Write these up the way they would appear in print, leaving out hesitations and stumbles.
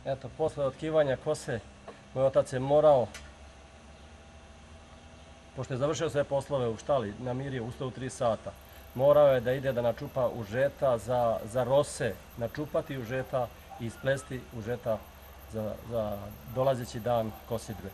Eto, posle otkivanja kose, moj otac je morao, pošto je završio sve poslove u štali, namirio, ustao u 3 sata, morao je da ide da načupa užeta za rose, načupati užeta i isplesti užeta za dolazeći dan kosidbe.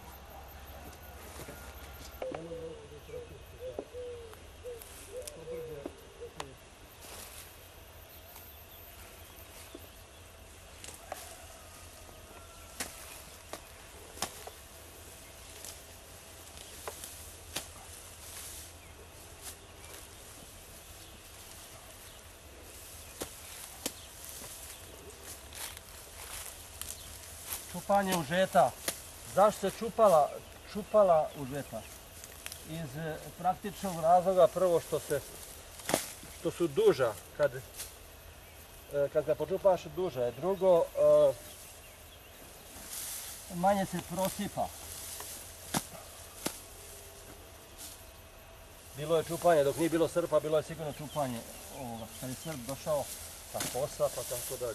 Čupanje užeta. Zašto se čupala užeta? Iz praktičnog razloga, prvo što su duža, kad ga počupaš duža je. Drugo, manje se prosipa. Bilo je čupanje, dok nije bilo srpa, bilo je sigurno čupanje ovoga. Kad je srp došao, pa kosa, pa tako dalje.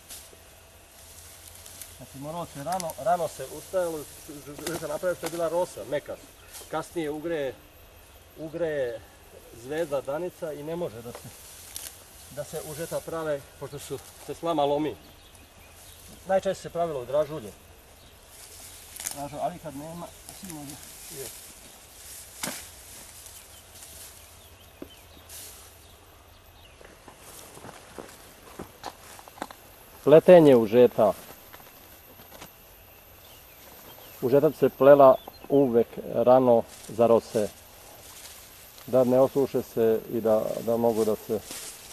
Znači moralo se rano se ustajalo, žeta napraviti što je bila rosa, meka. Kasnije ugreje zvezda, danica i ne može da se užeta prave, pošto se slama lomi. Najčešće se pravilo u dražulju. Ali kad nema, svi može. Pletenje užeta. Užeta se plela uvek rano za rose, da ne osuše se i da mogu da se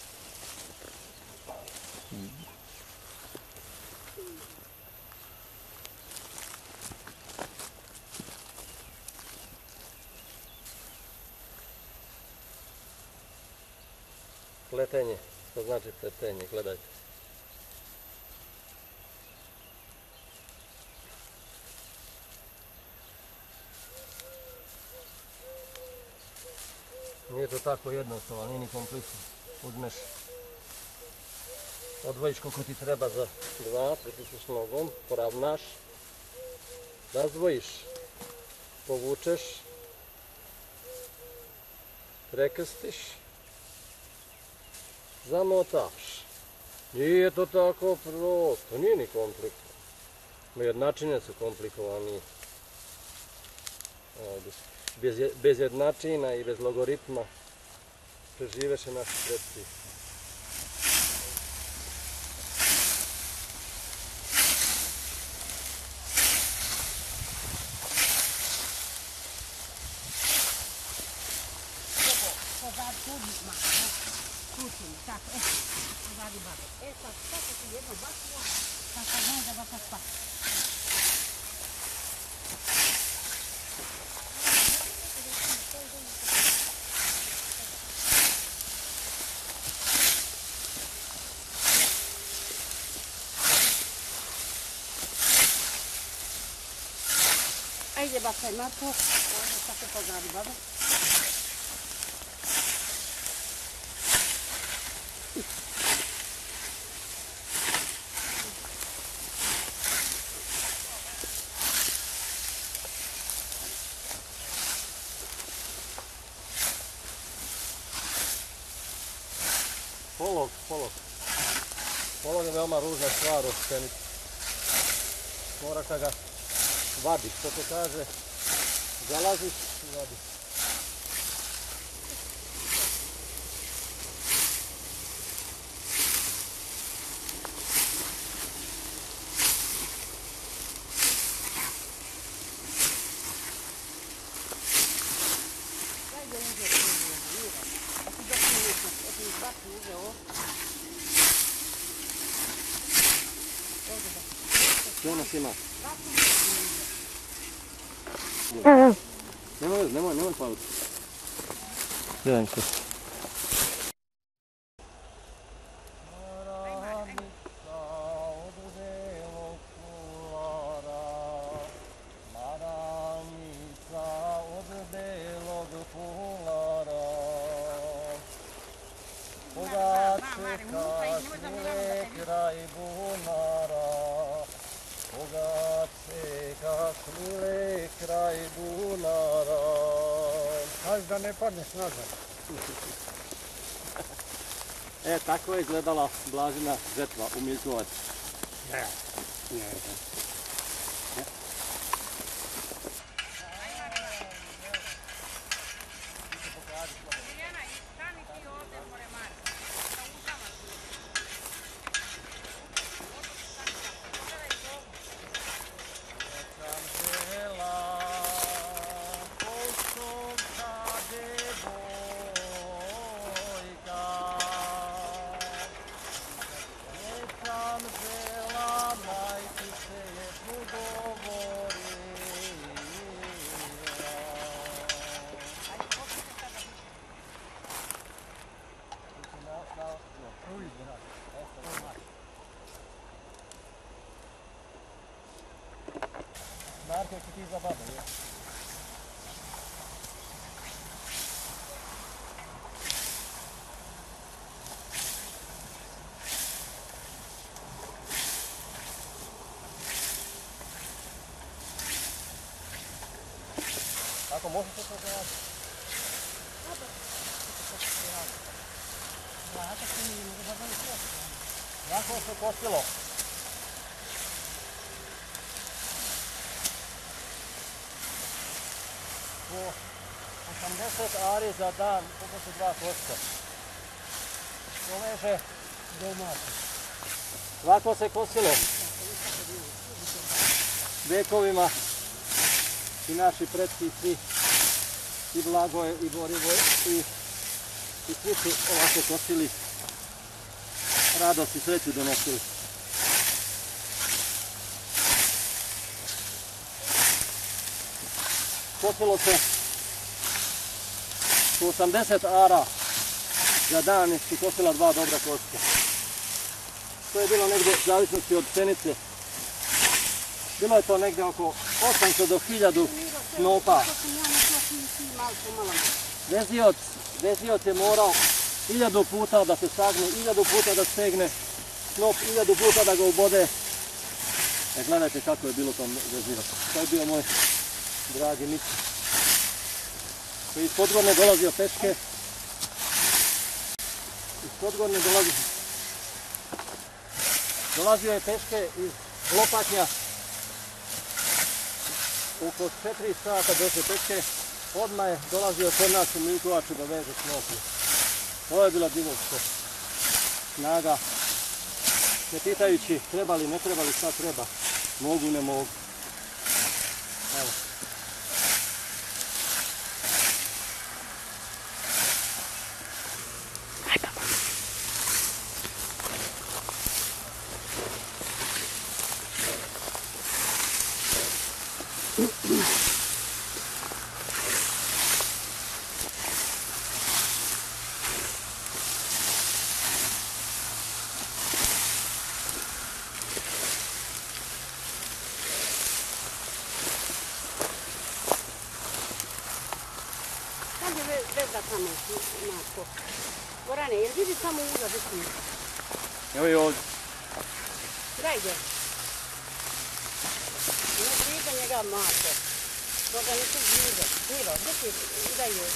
pletenje, što znači pletenje, gledajte. Nije to tako jednostavno, nije ni kompleksno. Uzmeš, odvojiš koliko ti treba za 2, pritisneš nogom, poravnaš, razdvojiš, povučeš, prekrstiš, zamotaš. Nije to tako prosto, nije ni komplikovano. Jednačine su komplikovani. Bez jednačina i bez logaritma preživeše naši predci. Ajde, bacaj Marko, možda tako pozdravi baba. Polog je veoma ružna stvar u pšenici. Moraš da ga vadiš, što to kaže, zalaziš i vadiš. Što nas ima? Nemoj paliti. Gledaj se. Bogatce kasnile kraj bunara. Pazi da ne padneš nazad. Tako je izgledala Blažina žetva u Miljkovac. Ne. Marko, si ti za babu, je? Ako može se to gledati? Jako se kosilo. Po 80 ari za dan, koliko su 2 koska. To leže domaće. Ovako se kosilo. Vekovima i naši pretki svi, i Blagoje, i Borivoje, i svi su ovako kosili. Radost i sreću donosili. Kosilo se po 80 ara za dan su kosila 2 dobra koska. To je bilo negdje u zavisnosti od pšenice. Bilo je to negdje oko 800 do 1000 snopa. Vezioc je morao 1000 puta da se sagne, 1000 puta da stegne snop, 1000 puta da ga ubode. Gledajte kako je bilo to vezioc. To je bio moj dragi Miki, koji iz Podgorne dolazio peške. Dolazio je peške iz Lopatnja. Oko 4 sata došle peške. Odmah je dolazio kod nas u Miljkovaču da veže snopu. To je bila divovska snaga. Ne pitajući treba li, ne treba li, šta treba. Mogu, ne mogu. Evo. Veza tamo, Marko. Gorane, jel vidi samo uza desni? Evo i ovdje. Daj ga. Ne zviza njega, Marko. Toga nisu zviza. Miro, gdje ti daj joj?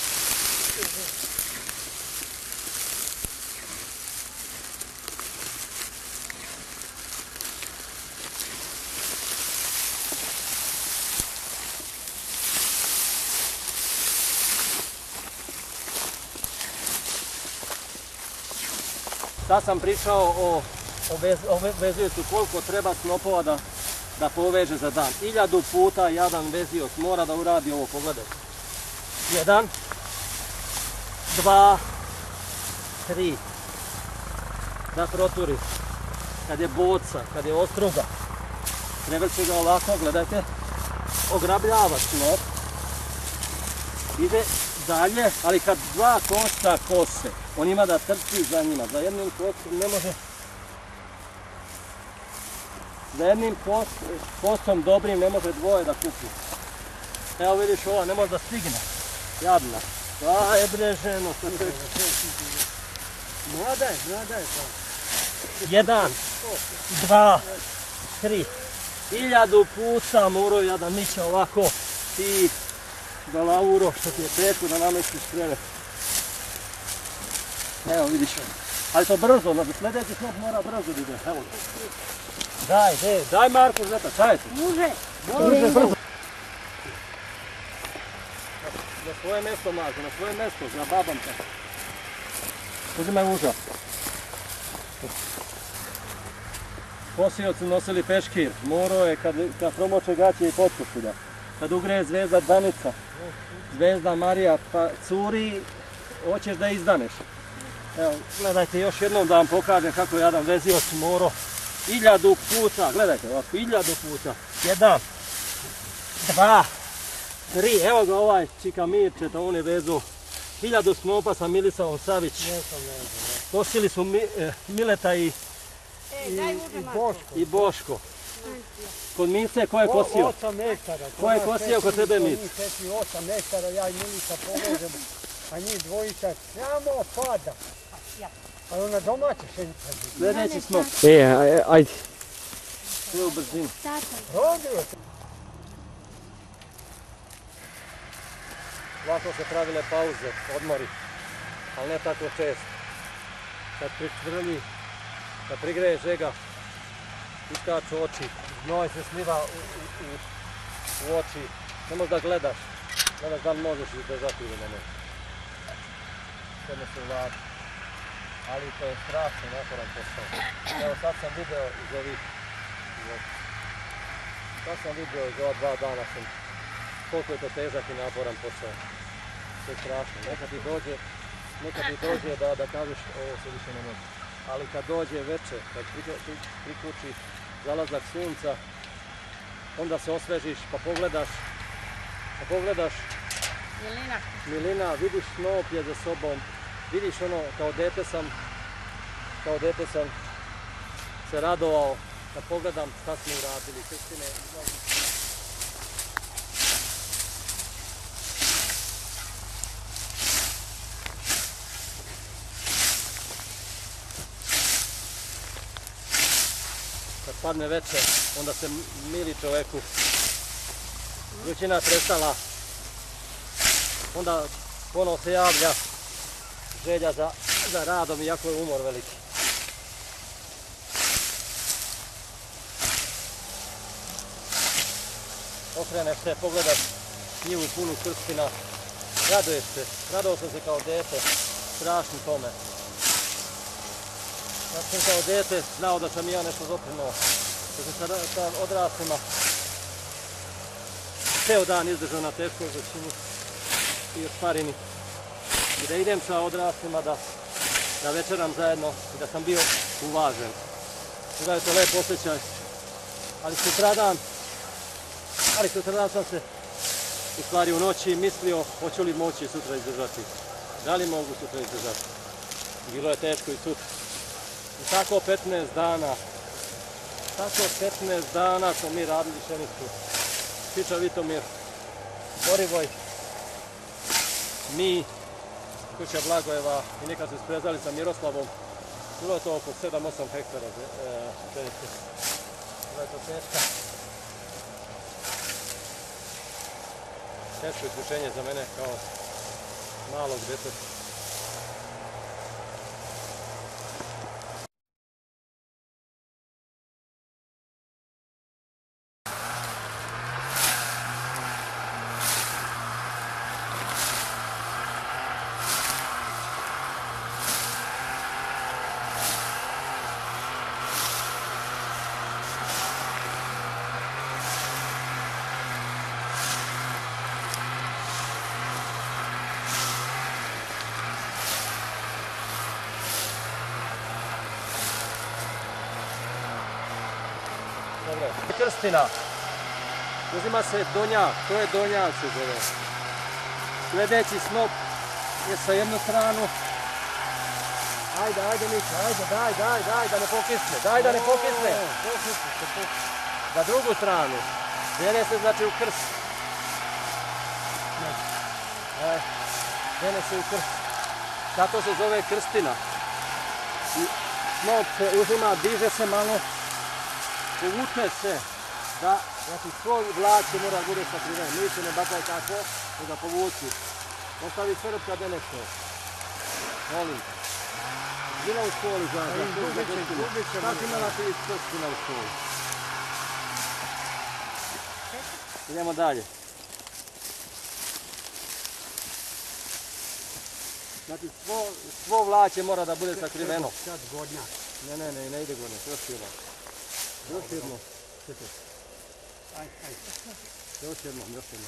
Sad sam pričao o veziocu koliko treba snopova da poveže za dan. 1000 puta jedan vezioc mora da uradi ovo, pogledajte. 1, 2, 3. Da proturi. Kad je boca, kad je ostruga, prevrće ga ovako, gledajte. Ograbljava snop. Ide dalje, ali kad 2 košta kose, on ima da trči za njima. Za jednim kosom ne može... Za jednim kosom dobrim ne može 2 da kupi. Evo vidiš, ova ne može da stigne. Jadna. A je breženo. Mlada je to. 1, 2, 3. 1000 puta morao ja da miće ovako ti Galauro što ti je teško da namestiš krevet. Evo vidiš. Ali to brzo, sljedeći snop mora brzo da ide. Evo. Daj Marko žeta, čaj ti. Može. Brzo. Na svoje mjesto Marko, na svoje mjesto, za babam te. Uzimaj uža. Posioci nosili peškir, morao je kad promoče gaće i potkuću da. Kad ugreje zvezda Danica, zvezda Marija, pa curi, hoćeš da izdaneš. Evo, gledajte još jednom da vam pokažem kako je jedan vezioc morao 1000 puta, gledajte ovako, 1000 puta. 1, 2, 3, evo ga ovaj čika Mirče, to on je vezu 1000 snopa sa Milisavom Savić. Kosili su Mileta i Boško. Kod Mice, ko je kosio? 8 metara. Ko je kosio kod tebe Mice? 8 metara, ja i Milica povežem, a njih dvojica samo pada. Ali ona domaća šenica. Sljedeći smo. Ajde. Sve u brzini. Rodio se. Ovako se pravile pauze, odmori, ali ne tako često. Kad pričvrlji, kad prigreje žega, iskaču oči, znoj se sliva u oči, ne možeš da gledaš da li možeš izdržati ili ne možeš. Sve se uvlači, ali to je strašno naporan posao. Evo sad sam video iz ovih, iz ova 2 dana koliko je to težak i naporan posao. To je strašno, nekad ti dođe da kažeš ovo se više ne može. Ali kad dođe večer, kad priključi zalazak sunca, onda se osvežiš pa pogledaš Milina, vidiš snop je za sobom, vidiš ono, kao dete sam se radovao da pogledam šta smo uradili, Kristine. Kad padne večer, onda se mili čoveku. Vrućina je prestala. Onda ponovo se javlja želja za radom, iako je umor veliki. Okreneš se, pogledaš njivu punu krstina. Raduješ se. Radovao sam se kao dete. Strašno tome. Kad sam kao dete znao da sam i ja nešto doprinuo. Da sam sa odraslima ceo dan izdržao na teškoj vrućini i u sparini. I da idem sa odraslima da večeram zajedno i da sam bio uvažen. Da je to lep osjećaj. Ali sutradan sam se u stvari u noći mislio hoću li moći sutra izdržati. Da li mogu sutra izdržati. Bilo je teško i sutra. I tako 15 dana smo mi radili pšenicu. Čiča Vitomir, Borivoj, mi, kuća Blagojeva i nekad su isprezali sa Miroslavom. Bilo je to oko 7-8 hektara pšenice. Bilo je to teško iskušenje za mene kao malog djeteta. Krstina. Uzima se donjak, to je donjak se zove. Sljedeći snop je sa jednu stranu. Ajde Miša, daj, da ne pokisne, Za drugu stranu. Žene se znači u krst. Žene se u krst. Zato se zove krstina. Snop se uzima, diže se malo. Povuče se da, znači svoj vlače mora bude sakriven. Nisu ne bacaj tako, nego povuci. Ostavi srpka da nešto. Molim. Bila u školi za kako imala ti srpstina u školi? Idemo dalje. Znači svo vlače mora da bude sakriveno. Sad gornja. Ne ide gornja, još jedno. Još jedno. Još jedno.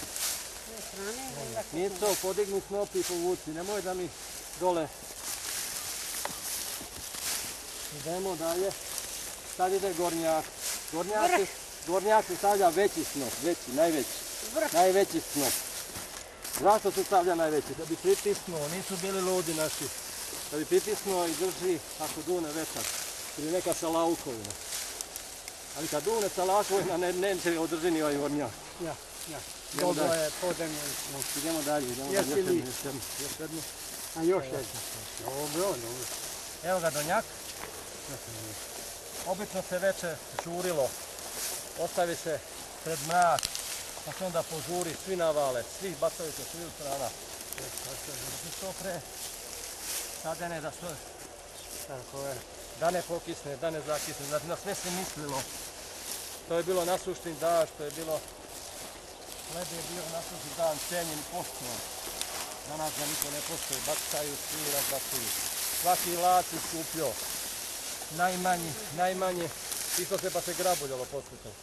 Nije to, podigni snop i povuci, nemoj da mi dole. Idemo dalje. Sad ide gornjak. Gornjak se stavlja veći snop, najveći. Najveći snop. Zašto se stavlja najveći? Da bi pritisnuo, nisu bili ludi naši. Da bi pritisnuo i drži ako dune vetar. Ili neka sa laukovina. Ali kad dune sa laukovina neće održi ni ovaj gornjak. Ja. Dobro je, podemljeni smo. Idemo dalje, još jednu. A još jedno. Dobro. Evo ga donjak. Obično se veče žurilo. Ostavi se pred mrak. Pa se onda požuri, svi navale, svi bacaju se svi u strana. Što pre sadene da ne pokisne, da ne zakisne, znači na sve se mislilo. To je bilo nasušni dažd, to je bilo led je bio nasušni dan, cijenjen i poštovan. Danas ga niko ne poštuje, bacaju, svi razbacuju. Svaki lac iskupio, najmanje, isto se pa se grabuljalo poslije toga.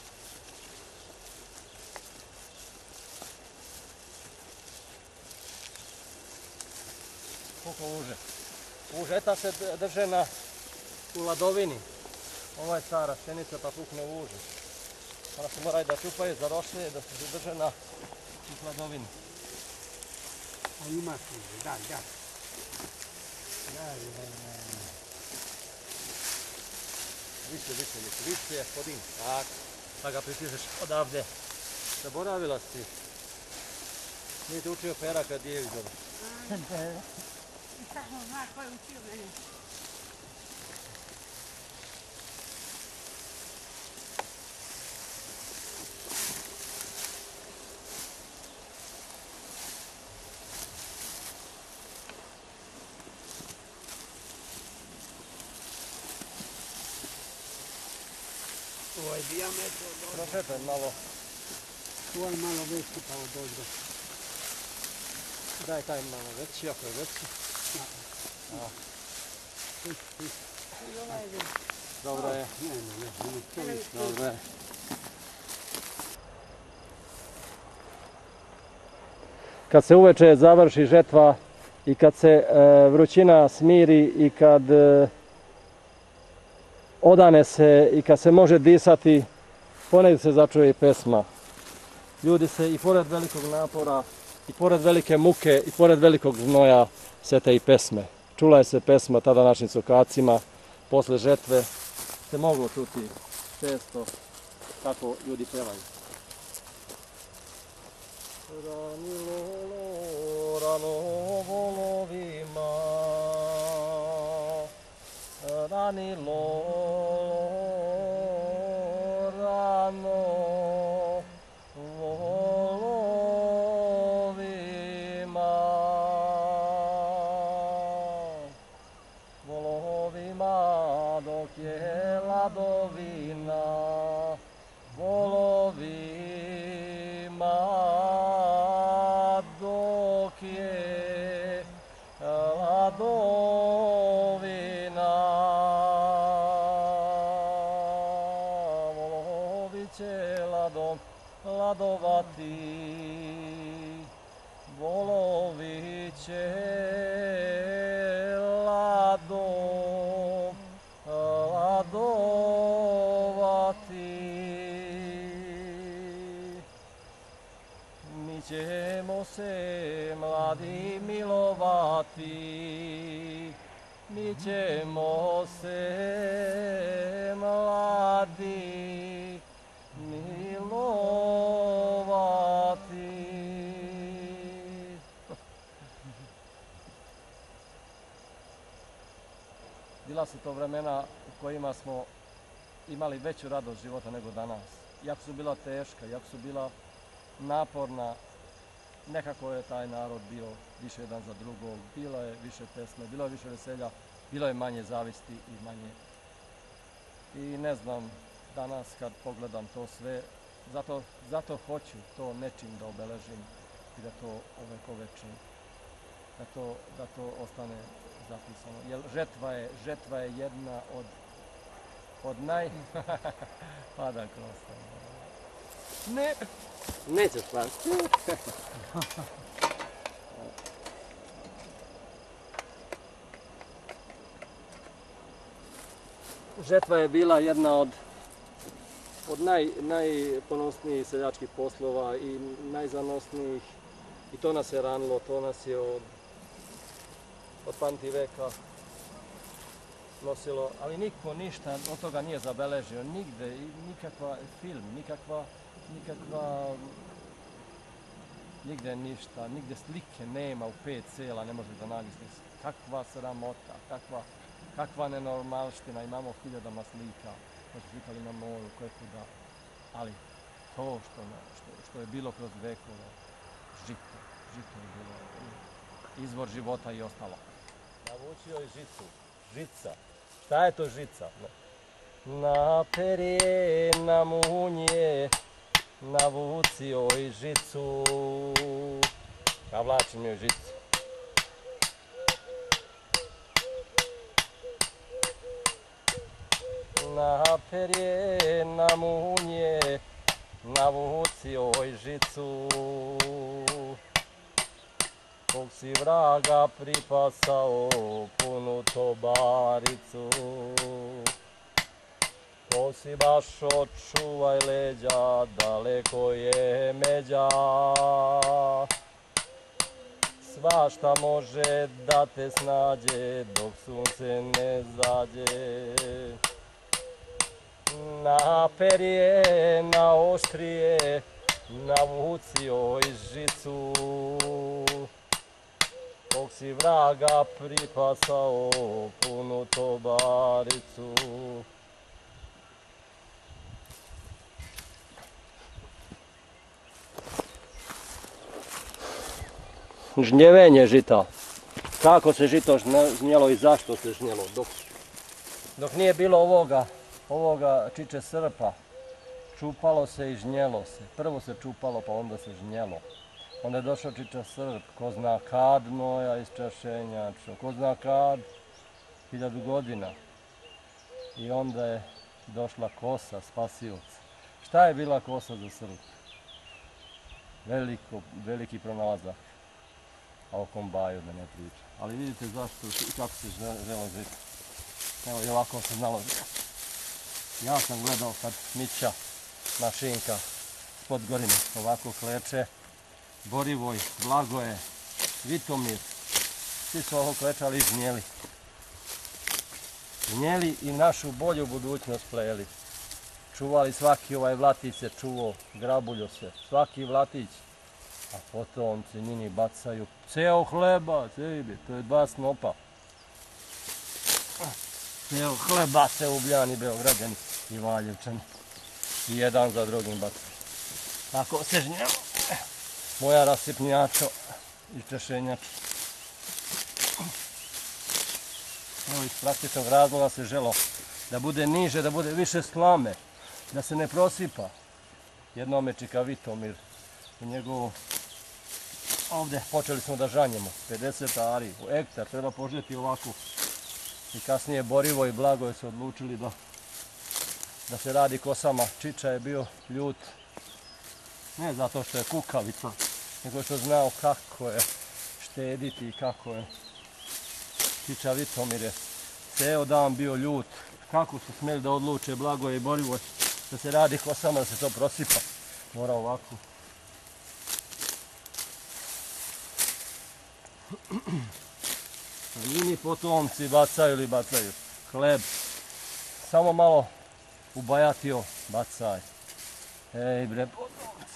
Koliko uže? Užeta se drže u ladovini. Ovo je stara pšenica pa pukne u uže. Ona se mora da čupaju za rošlje, da se drže u hladovini. A imaš uže, da. Više, podim. Tak, pa ga pritižeš odavde. Zaboravila si. Nije te učio Pera kad je izgleda. I samo zna ko je učio mene. Ovo je dijametro. Prošetaj malo. Ovo je malo veći pa od ozgo. Daj taj malo veći, ako je veći. Dobro je. Dobro je. Kad se uveče završi žetva i kad se vrućina smiri i kad odane se i kad se može disati, ponekad se začuje i pesma. Ljudi se i pored velikog napora, i pored velike muke, i pored velikog znoja sete i pesme. Čula je se pesma tada našim sokacima, posle žetve se moglo čuti često kako ljudi pevaju. Rano volovima, ranilo rano volovima dok je ladovina, volovima dok je ladovina, volovi će ladovati, volovi će mi ćemo se mladi milovati, mi ćemo se mladi milovati. Bila su to vremena u kojima smo imali veću radost života nego danas. jako su bila teška, jako su bila naporna, nekako je taj narod bio više jedan za drugog, bilo je više pesme, bilo je više veselja, bilo je manje zavisti i manje. I ne znam, danas kad pogledam to sve, zato hoću to nečim da obeležim i da to ovekovečim, da to ostane zapisano. Jer žetva je jedna od pada kroz. Ne! Nećeš pasti. Žetva je bila jedna od najponosnijih seljačkih poslova i najzanosnijih. I to nas je ranilo, to nas je od pamtiveka nosilo, ali niko ništa od toga nije zabeležio, nigde, nikakva film, nigde ništa, nigde slike nema u 5 sela, ne možeš da nađeš slike. Kakva sramota, kakva nenormalština, imamo hiljadama slika, koje su slikali na moru, koje kuda, ali to što je bilo kroz vekove, žito je bilo, izvor života i ostalo. Navučio je žica. Šta je to žica? Na perje, na munje, navucio i žicu. Navlačim joj žicu. Na perje, na munje, navucio i žicu. Kog si vraga pripasao punu tobaricu. Ko si baš očuvaj leđa, daleko je međa. Svašta može da te snađe dok sunce ne zađe. Na perje, na oštrije, navucio i žicu. Kog si vraga pripasao punu tobaricu. Žnjevenje žita. Kako se žito žnjelo i zašto se žnjelo? Dok nije bilo ovoga čiče srpa, čupalo se i žnjelo se. Prvo se čupalo pa onda se žnjelo. Onda je došao čiča srp, ko zna kad noja iz čašenja, ko zna kad, 1000 godina. I onda je došla kosa spasioca. Šta je bila kosa za srp? Veliki pronalazak. A o kombaju da ne pričam. Ali vidite zašto i kako se želo žiti. Evo i ovako se znalo žiti. Ja sam gledao kad Mića, mašinka, s Podgorine, ovako kleče. Borivoj, Blagoje, Vitomir, svi su ovo klečali i žnjeli. Žnjeli i našu bolju budućnost pleli. Čuvali svaki ovaj vlatić se čuvao, grabuljo se, svaki vlatić. A potomci njini bacaju ceo hleba, to je 2 snopa. Ceo hleba se Ubljani, Beograđani i Valjevčani. I jedan za drugim bacaju. Tako se žnjelo. Moja rasipnjačo i češenjač. Evo iz praktičnog razloga se želo da bude niže, da bude više slame, da se ne prosipa. Jednom je čika Vitomir u njegovu. Ovdje počeli smo da žanjemo, 50 ari u hektar, treba požeti ovako. I kasnije Borivo i Blagoje su odlučili da se radi kosama. Čiča je bio ljut, ne zato što je kukavica, nego što je znao kako je štediti i kako je. Čiča Vitomir je ceo dan bio ljut, kako su smjeli da odluče Blagoje i Borivo da se radi kosama, da se to prosipa. Mora ovako. Njini potomci bacaju hleb, samo malo ubajatio, bacaj. Ej bre potomci.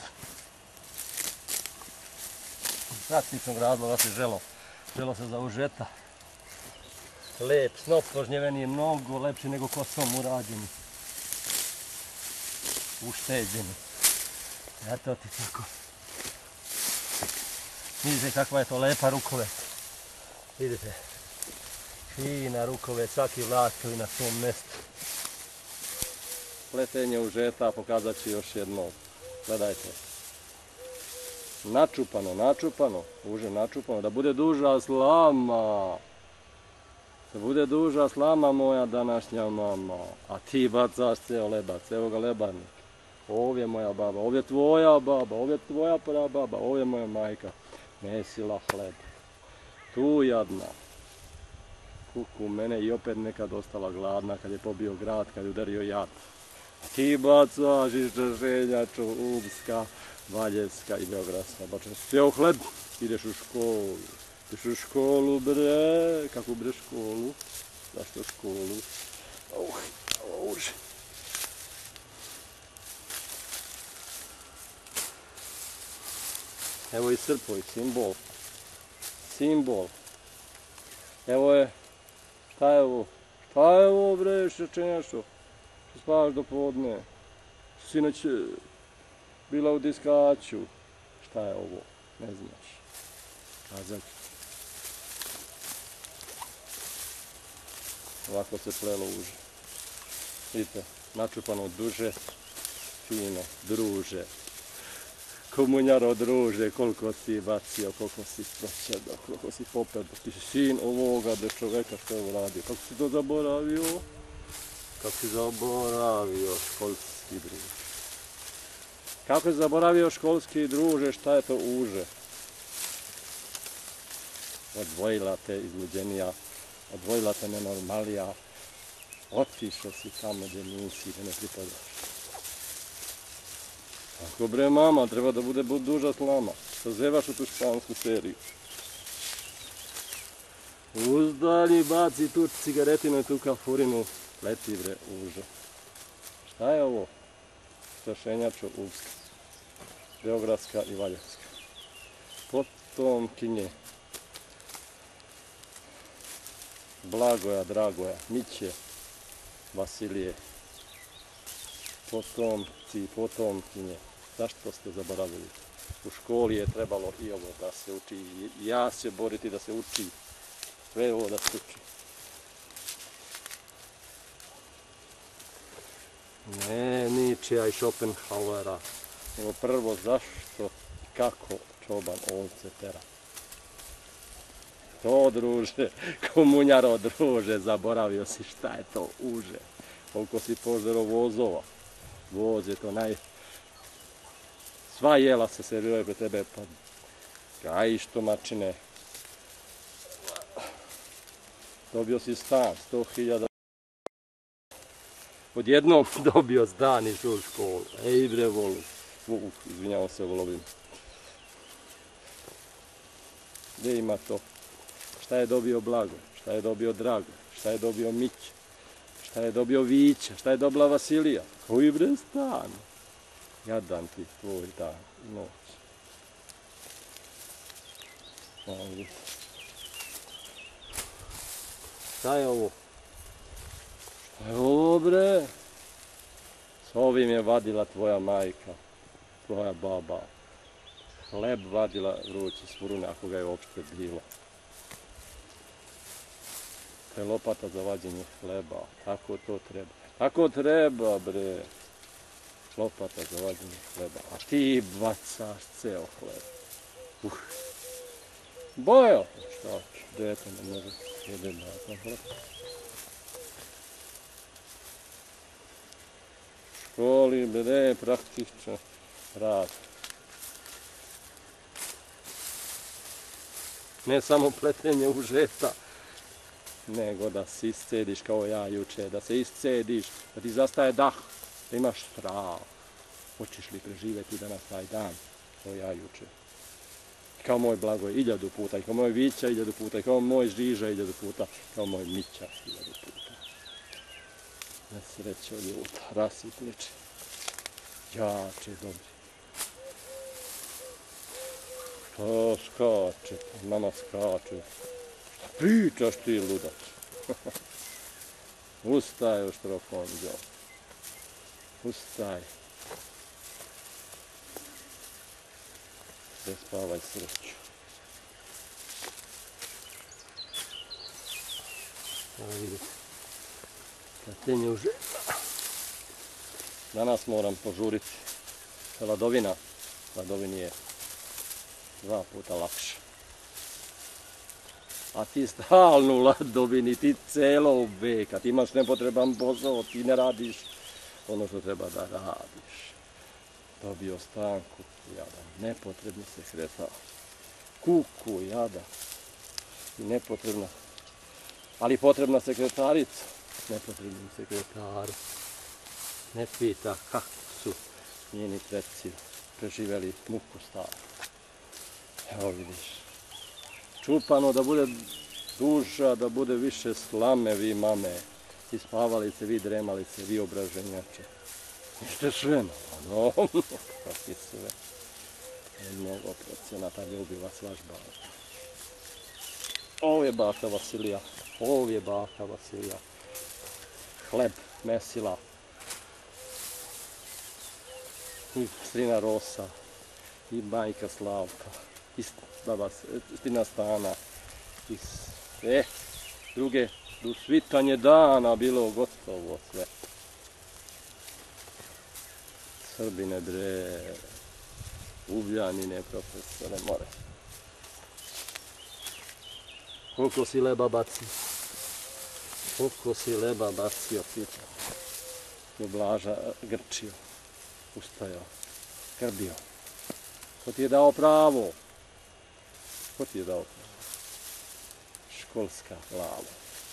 Iz praktičnog razloga se želo se zaužeta. Lep snop požnjeveni je mnogo lepši nego kosom urađeni. ušteđeni. Eto ti tako. Vidite kakva je to lepa rukovet. Vidite. Fina rukovet, svaki vlakovi na svom mjestu. Pletenje užeta pokazat ću još jednom. Gledajte. Načupano, uže načupano, da bude duža slama. Da bude duža slama moja današnja mama. A ti bacaš ceo lebac, evo ga lebarnik. Ovdje je moja baba, ovdje je tvoja baba, ovdje je tvoja prababa, ovdje je moja majka. Mesila hleb. Tu jadna. Kuku mene i opet nekad ostala gladna kad je pobio grad, kad je udario jad. A ti bacaš iz Željaču, Ubska, Valjevska i Beogradska. Bačeš ceo hleb, ideš u školu. Ideš u školu, bre. Kako bre školu? Zašto školu? Uže. Evo i srpoj, simbol. Simbol. Evo je, šta je ovo? Šta je ovo bre, šečenjašo? Što spavaš do podne? Sinoć bila u diskaču. Šta je ovo? Ne znaš. Kazak. Ovako se plelo uže. Vidite, načupano duže, fino, druže. Komunjaro druže, koliko si bacio, koliko si proćedao, koliko si popedo. Ti si sin ovoga do čoveka što je ovo radio. Kako si to zaboravio? Kako si zaboravio školski druže? Kako si zaboravio školski druže, šta je to uže? Odvojila te izluđenija, odvojila te nenormalija. Otišao si tamo gdje nisi, gdje ne pripadaš. Ako bre mama, treba da bude duža slama. Što zevaš u tu špansku seriju. Uzdalji, baci tu cigaretinu i tu kafurinu. Leti bre, uže. Šta je ovo? Strašenjačo Ubska. Beogradska i Valjevska. Potomkinje. Blagoja, Dragoja, Miće, Vasilije. Potomci, potomkinje. Zašto ste zaboravili? U školi je trebalo i ovo da se uči. Ja se boriti da se uči. Sve ovo da se uči. Ne Nietzschea i Schopenhauera. Nego prvo zašto i kako čoban ovce tera. To druže, komunjaro druže, zaboravio si šta je to uže. Koliko si požero vozova. Voz je to Sva jela se serviraju pre tebe, pa gajiš tomačine. Dobio si stan, 100.000. Odjednom dobio stan i išao u školu. Ej bre volu. Izvinjavam se, volovim. Gdje ima to? Šta je dobio Blago? Šta je dobio Drago? Šta je dobio Mić? Šta je dobio Vića? Šta je dobila Vasilija? Koji bre stan? Jadan ti tvoj dan i noć. Šta je ovo? Šta je ovo bre? S ovim je vadila tvoja majka, tvoja baba. Hleb vadila vrući s furune, ako ga je uopšte bilo. To je lopata za vađenje hleba. Tako to treba. Tako treba bre. Lopata za vađenje hleba. A ti bacaš ceo hleb. Bojo! Šta ću? Dete ne može jede na hleb. Školi bre, praktično rad. Ne samo pletenje užeta, nego da se iscediš kao ja juče, da se iscediš, da ti zastaje dah, da imaš strah. Hoćeš li preživjeti danas taj dan, kao ja juče. Kao moj Blago 1000 puta, i kao moj Vića 1000 puta, i kao moj Žiža 1000 puta, kao moj Mića 1000 puta. Na sreće od ljuta, rasipniče, jače, dobri. Što skače, mama skače. Šta pričaš ti, ludač? Ustaj, oštrokonđo. Ustaj. prespavaj sreću. Evo vidite, katenje u žena. Danas moram požuriti. Ladovini je 2 puta lakše. A ti stalno u ladovini, ti celo veka, ti imaš nepotreban posao, ti ne radiš ono što treba da radiš. Dobio Stanku, jadan, nepotrebni sekretar. Kuku, jada. I nepotrebna, ali potrebna sekretarica. Nepotrebni sekretar. Ne pita kako su njeni preci preživjeli muku staru. Evo vidiš. Čupano da bude duža, da bude više slame vi mame. I spavalice, vi dremalice, vi obraženjače. Ište sve, no, kakvi sve. Mnogo procenata ljubi vas vaš baka. Ovo je baka Vasilija, Hleb, mesila. I strina Rosa, i majka Slavka, i baba Stina Stana, i sve druge, do svitanje dana bilo gotovo sve. Srbine bre, Ugljanine profesore more. Koliko si leba bacio? Koliko si leba bacio, pitam. I Blaža grčio, ustajao, skrbio. Ko ti je dao pravo? Ko ti je dao pravo? Školska lava.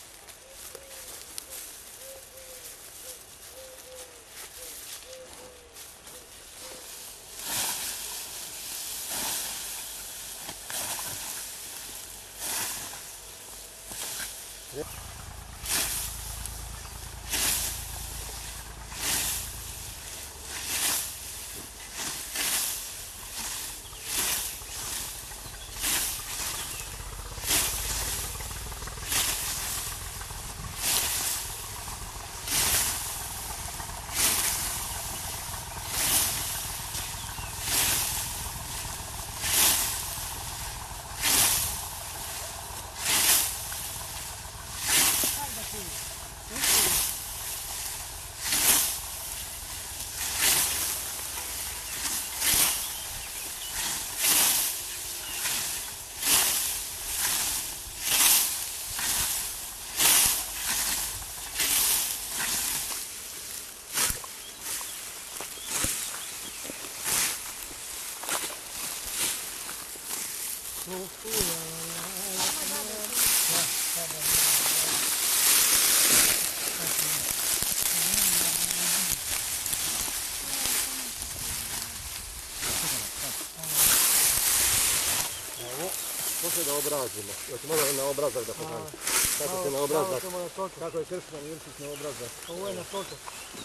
Može da obrazimo, znači možda na obrazak da pokažem. Kako se na obrazak, kako je Kršman Jurčić na obrazak. Ovo je na točak.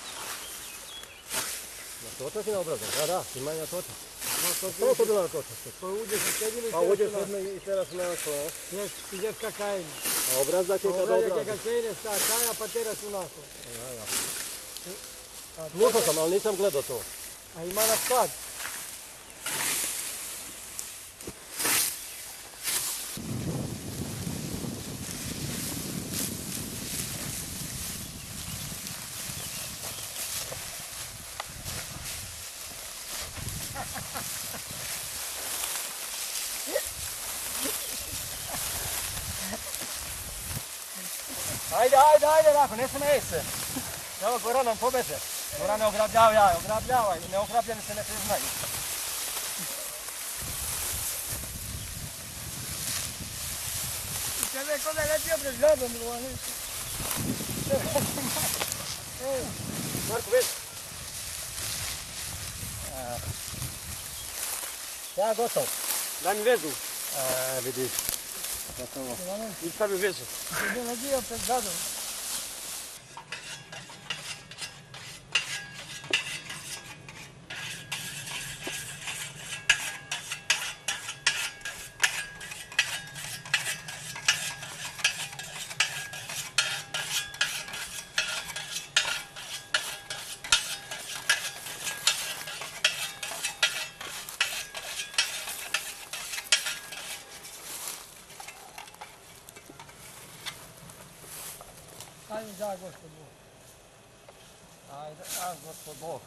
Na točak i na obrazak, da, ima i na točak. Ovo to bilo na točak. Pa uđeš u sedinu i Pa uđeš sedme i teraš na nakon. Jes, ideš ka kajeni. A obrazak je kad obrazak. Obrazak je kad kreneš sa kaja pa teraš u nakon. Slušao sam, ali nisam gledao to. A ima na sklad. Ajde, Rako, ne smej se. Evo, Goran nam pobeže. Goran ne ograbljavaj, neograbljeni se ne priznaju. Tebe ko da je letio pred gradom, Ivane. Marko, već. Ja, gotov. Daj mi vezu. Vidiš. Gotovo. I stavi vezu. Ti je letio pred gradom. Ajde, da, gospod Bog. Ajde, gospod Bog.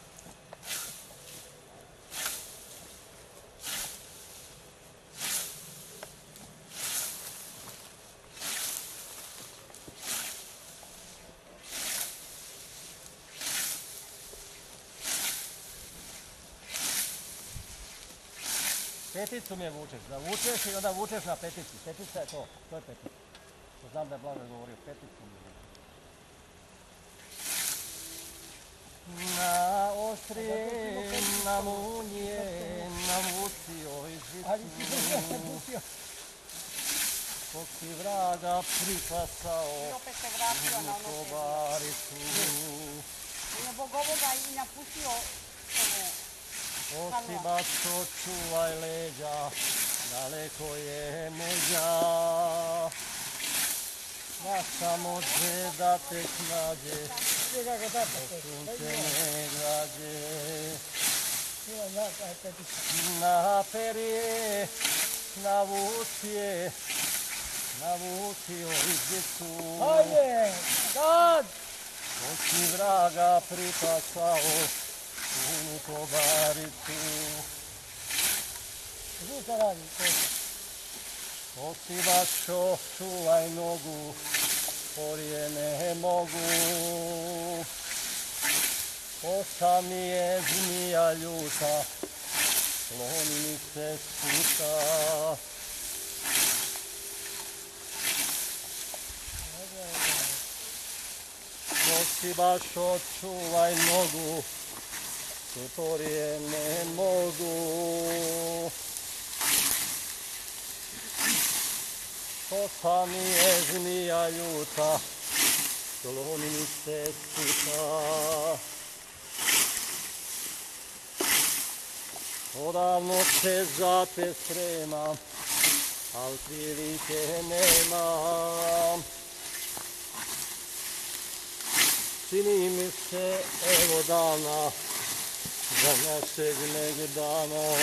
Peticu mi je vučeš, da vučeš i onda vučeš na petici. Petica je to je petica. Znam da je Blažo govorio, peticu mi je vučeš. Na ostrije, na munje, navucio i žicu. Kog si vraga pripasao I opet se vratio na u kobaricu. On je Bog ovoga i napustio ovo. Osi bačo, čuvaj leđa, daleko je međa. Da samo žeda tek nađe, do sunce ne građe. Na perje, navucio izbicu. Ajde, dad! Osi vraga pripasao u kobaricu. Gdje to radi? Osi bačo, čuvaj nogu, porije ne mogu. Osa mi je zmija ljuta, kloni mi se sputa. Osi bačo, čuvaj nogu, porije ne mogu. Osa mi je zmija ljuta, kloni mi se sputa. Odavno se za te spremam, al prilike nemam. Čini mi se evo dana, za našeg negdana.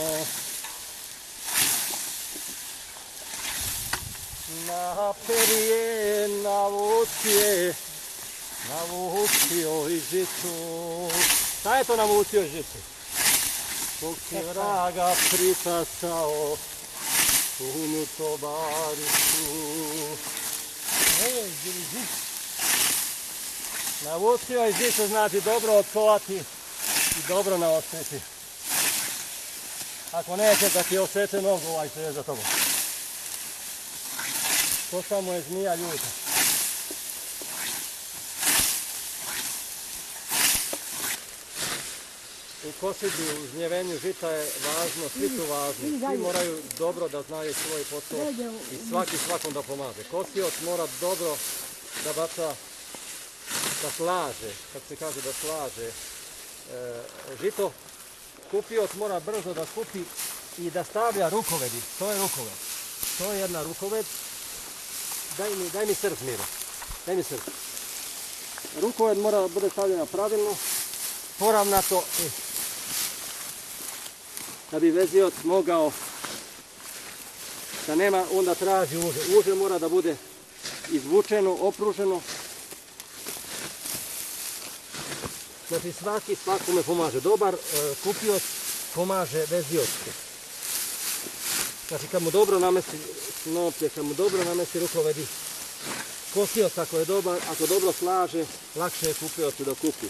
Na perje navucio i žicu. Šta je to navucio i žicu? Kog si vraga pripasao u kobaricu. Navucio i žicu znači dobro otkovati i dobro naostriti. Ako neće da ti oseče nogu, ovaj se je za tobom. To samo je zmija ljuta. U kosidbi, u žnjevenju žita je važno, svi su važni. Svi moraju dobro da znaju svoj posao i svaki svakom da pomaže. Kosioc mora dobro da baca, da slaže, kako se kaže da slaže žito. Kupioc mora brzo da kupi i da stavlja rukovedi. To je rukoved. To je jedna rukoved. Daj mi srp, Miro. Daj mi srp. Rukoved mora da bude stavljena pravilno, poravnato, da bi vezioc mogao, da nema, onda traži uže. Uže mora da bude izvučeno, opruženo. Znači svakome pomaže. Dobar kupioc pomaže veziocu. Znači kad mu dobro namesti snoplje, kad mu dobro namesti rukovedi, kosioc ako je dobar, ako dobro slaže, lakše je kupiocu da kupi.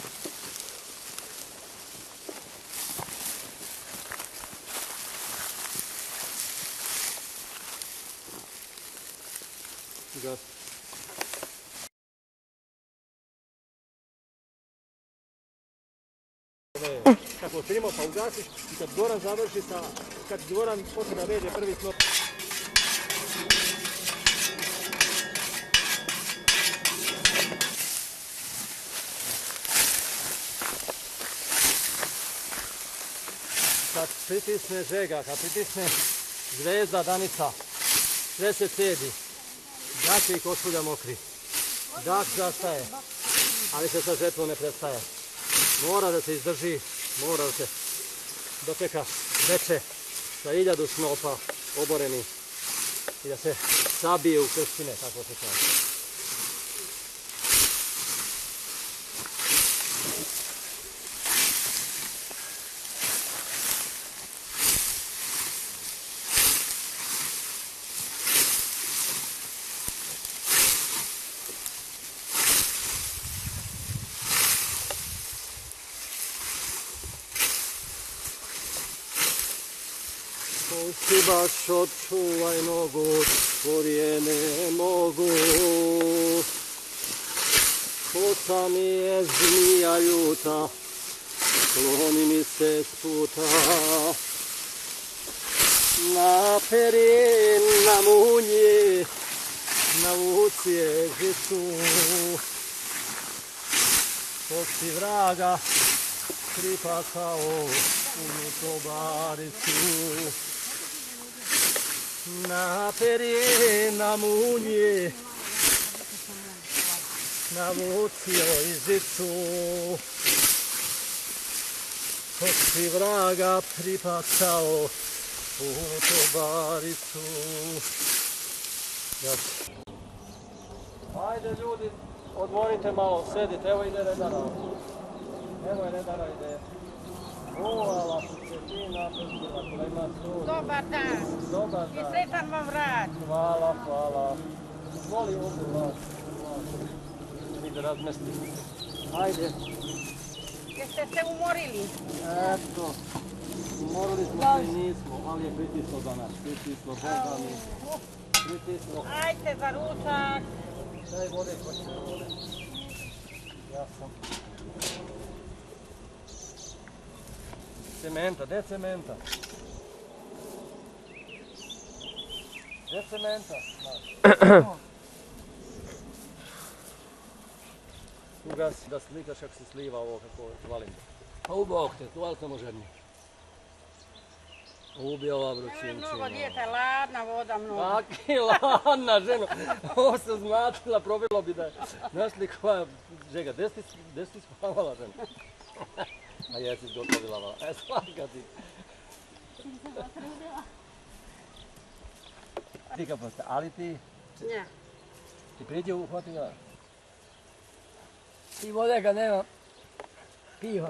Kako otkrimo pa ugasiš i kad Goran završi kad Goran počne da veže prvi snop. Kad pritisne žega, kad pritisne zvezda, danica, sve se cedi, gaće i košulja mokri. Dah zastaje, ali se sa žetvom ne prestaje. Mora da se izdrži, mora da se dočeka veče sa 1000 snopa oboreni i da se sabije u krstine, tako se kaže. ti baš očuvaj nogu, korijene mogu. Puca mi je zmija ljuta, kloni mi se s puta. Na peri, na munji, navuci je žicu. Posti vraga, pripasao u tobaricu. Na peri, na munji, navucio je žicu. Posti vraga, pripasao u tobaricu. Ajde ljudi, odmorite malo, sedite, evo ide redara. Evo je redara, ide. Vovala su se fina, pestila, klema su. Dobar dan. Dobar I dan. sretan vam rad. Hvala, hvala. Voli ovdje vas. Ide razmestiti. Ajde. Jeste se umorili? Eto. Morali smo se i nismo, ali je pritislo danas. Pritislo, Boga mi. Pritislo. Ajde za ručak. Daj vode, ko će vode. Ja sam. Cementa, gdje je cementa? Gdje je cementa? Ugasi da slikaš kako se sliva ovo kako valim. Pa ubog te, tu ali samo žedni. Ubio ova vrućinčina. Mnogo dijete, ladna voda mnogo. Kaki ladna ženo, ovo se zmatila, probilo bi da je. Znaš li koja žega, gdje si spavala ženo? A jesi gotovila vala, slaka ti. Ti ka posta, ali ti, Ne. ti priđe uhvatila. I vode ga nema. Piva.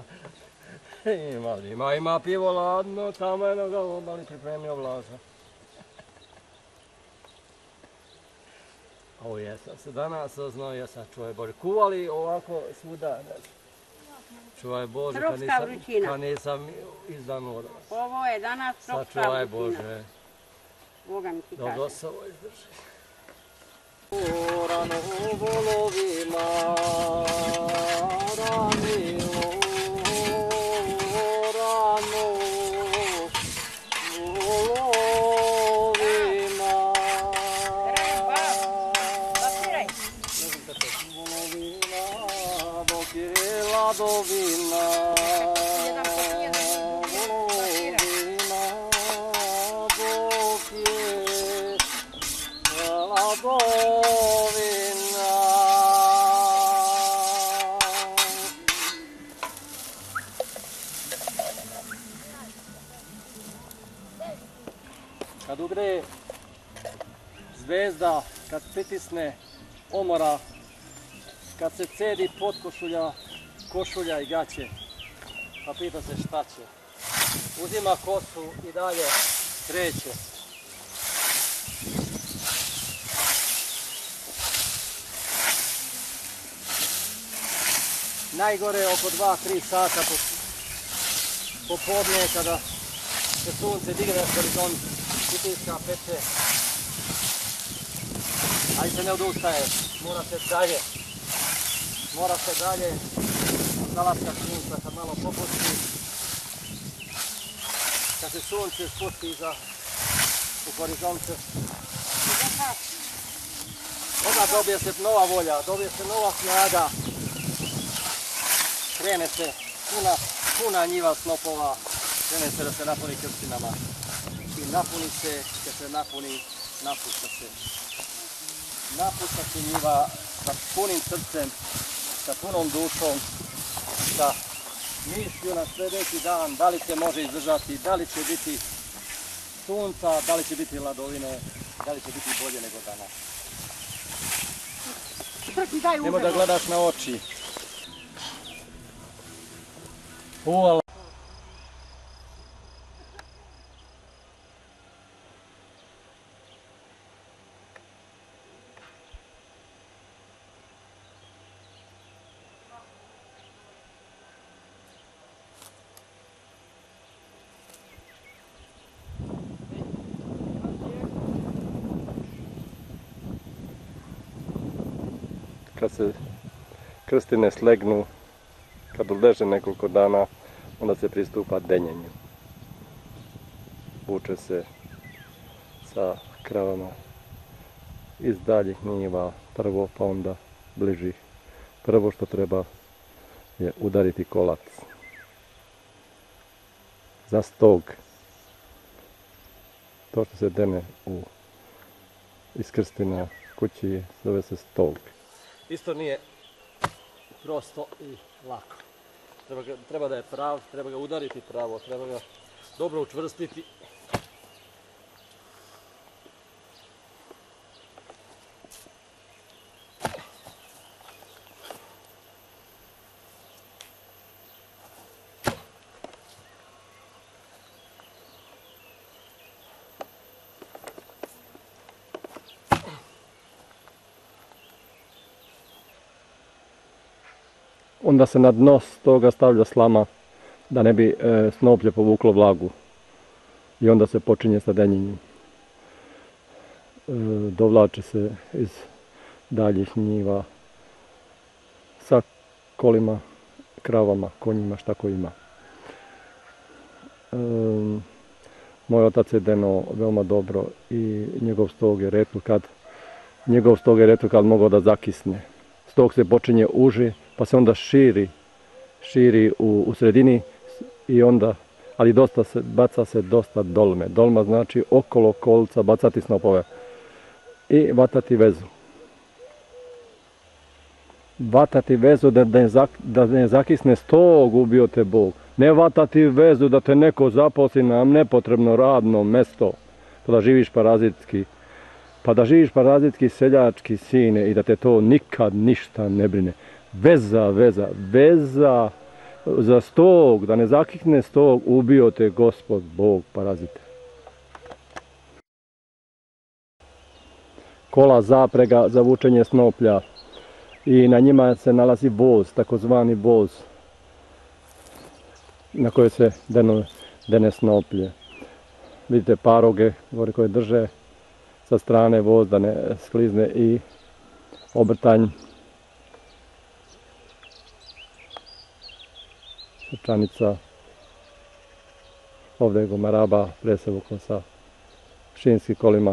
Ima pivo ladno, tamo je ga obali pripremio Vlaza. Ovo jesam se danas saznao, jesam čuvaj Bože. Kuvali ovako svuda, ne znam. Čuvaj Bože, Tropska vrućina. kad nisam izdan od vas. Ovo je danas tropska Sačuvaj vrućina. Bože, Boga mi ti dobro kaže. se ovo izdrži. Rano volovima, ranilo, rano volovima. Zapiraj. Volovina, dok je ladovina. Jedan po jedan. Volovina, dok je ladovina. Kad ugre zvezda, kad pritisne omora, kad se cedi pod košulja i gaće, pa pita se šta će. Uzima kosu i dalje kreće. Najgore oko 2-3 sata popodne kada se sunce digne na horizont, pritiska, peče. Ali se ne odustaje, mora se dalje, zalaska sunca kad malo popusti, kad se sunce spusti u horizonte. Onda dobije se nova volja, dobije se nova snaga, krene se puna njiva snopova, krene se da se napuni krstinama i napuni se, kad se napuni, napušta se. Napušta se njiva sa punim srcem, sa punom dušom, sa mišlju na sljedeći dan, da li se može izdržati, da li će biti sunca, da li će biti ladovine, da li će biti bolje nego danas. Nemo da gledaš na oči. Uvala. kad se krstine slegnu, kad leže nekoliko dana, onda se pristupa denjenju. Vuče se sa kravama iz daljih njiva, prvo pa onda bližih. Prvo što treba je udariti kolac. Za stog. To što se dene iz krstina kući zove se stog. Isto nije prosto i lako. Treba da je prav, treba ga udariti pravo, treba ga dobro učvrstiti. Onda se na dno toga stavlja slama da ne bi snoplje povuklo vlagu. I onda se počinje sa denjenjem. Dovlači se iz daljih njiva sa kolima, kravama, konjima, šta ko ima. Moj otac je deno veoma dobro i njegov stog je retko kad mogao da zakisne. Stog se počinje uži, pa se onda širi u sredini i onda, ali baca se dosta dolme. Dolma znači okolo kolca bacati snopove i vatati vezu. Vatati vezu da ne zakisne stog, ubio te Bog. Ne vatati vezu da te neko zaposli na nepotrebno radno mesto, pa da živiš parazitski seljački sine i da te to nikad ništa ne brine. Veza za stog, da ne zakikne stog, ubio te Gospod Bog, parazite. Kola zaprega za vučenje snoplja i na njima se nalazi voz, takozvani voz na kojoj se dene snoplje. Vidite paroge koje drže sa strane voz da ne sklizne i obrtanj. Srčanica, ovdje je gomaraba presevukla sa šinskim kolima.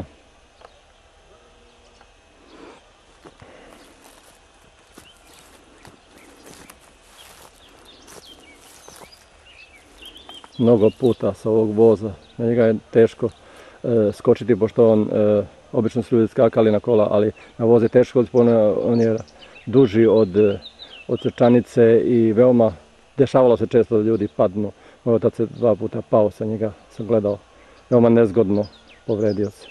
Mnogo puta sa ovog voza, na njega je teško skočiti, pošto obično su ljudi skakali na kola, ali na voz je teško, on je duži od srčanice i veoma dešavalo se često da ljudi padnu. Moj otac je 2 puta pao sa njega, sam gledao, veoma nezgodno, povredio se.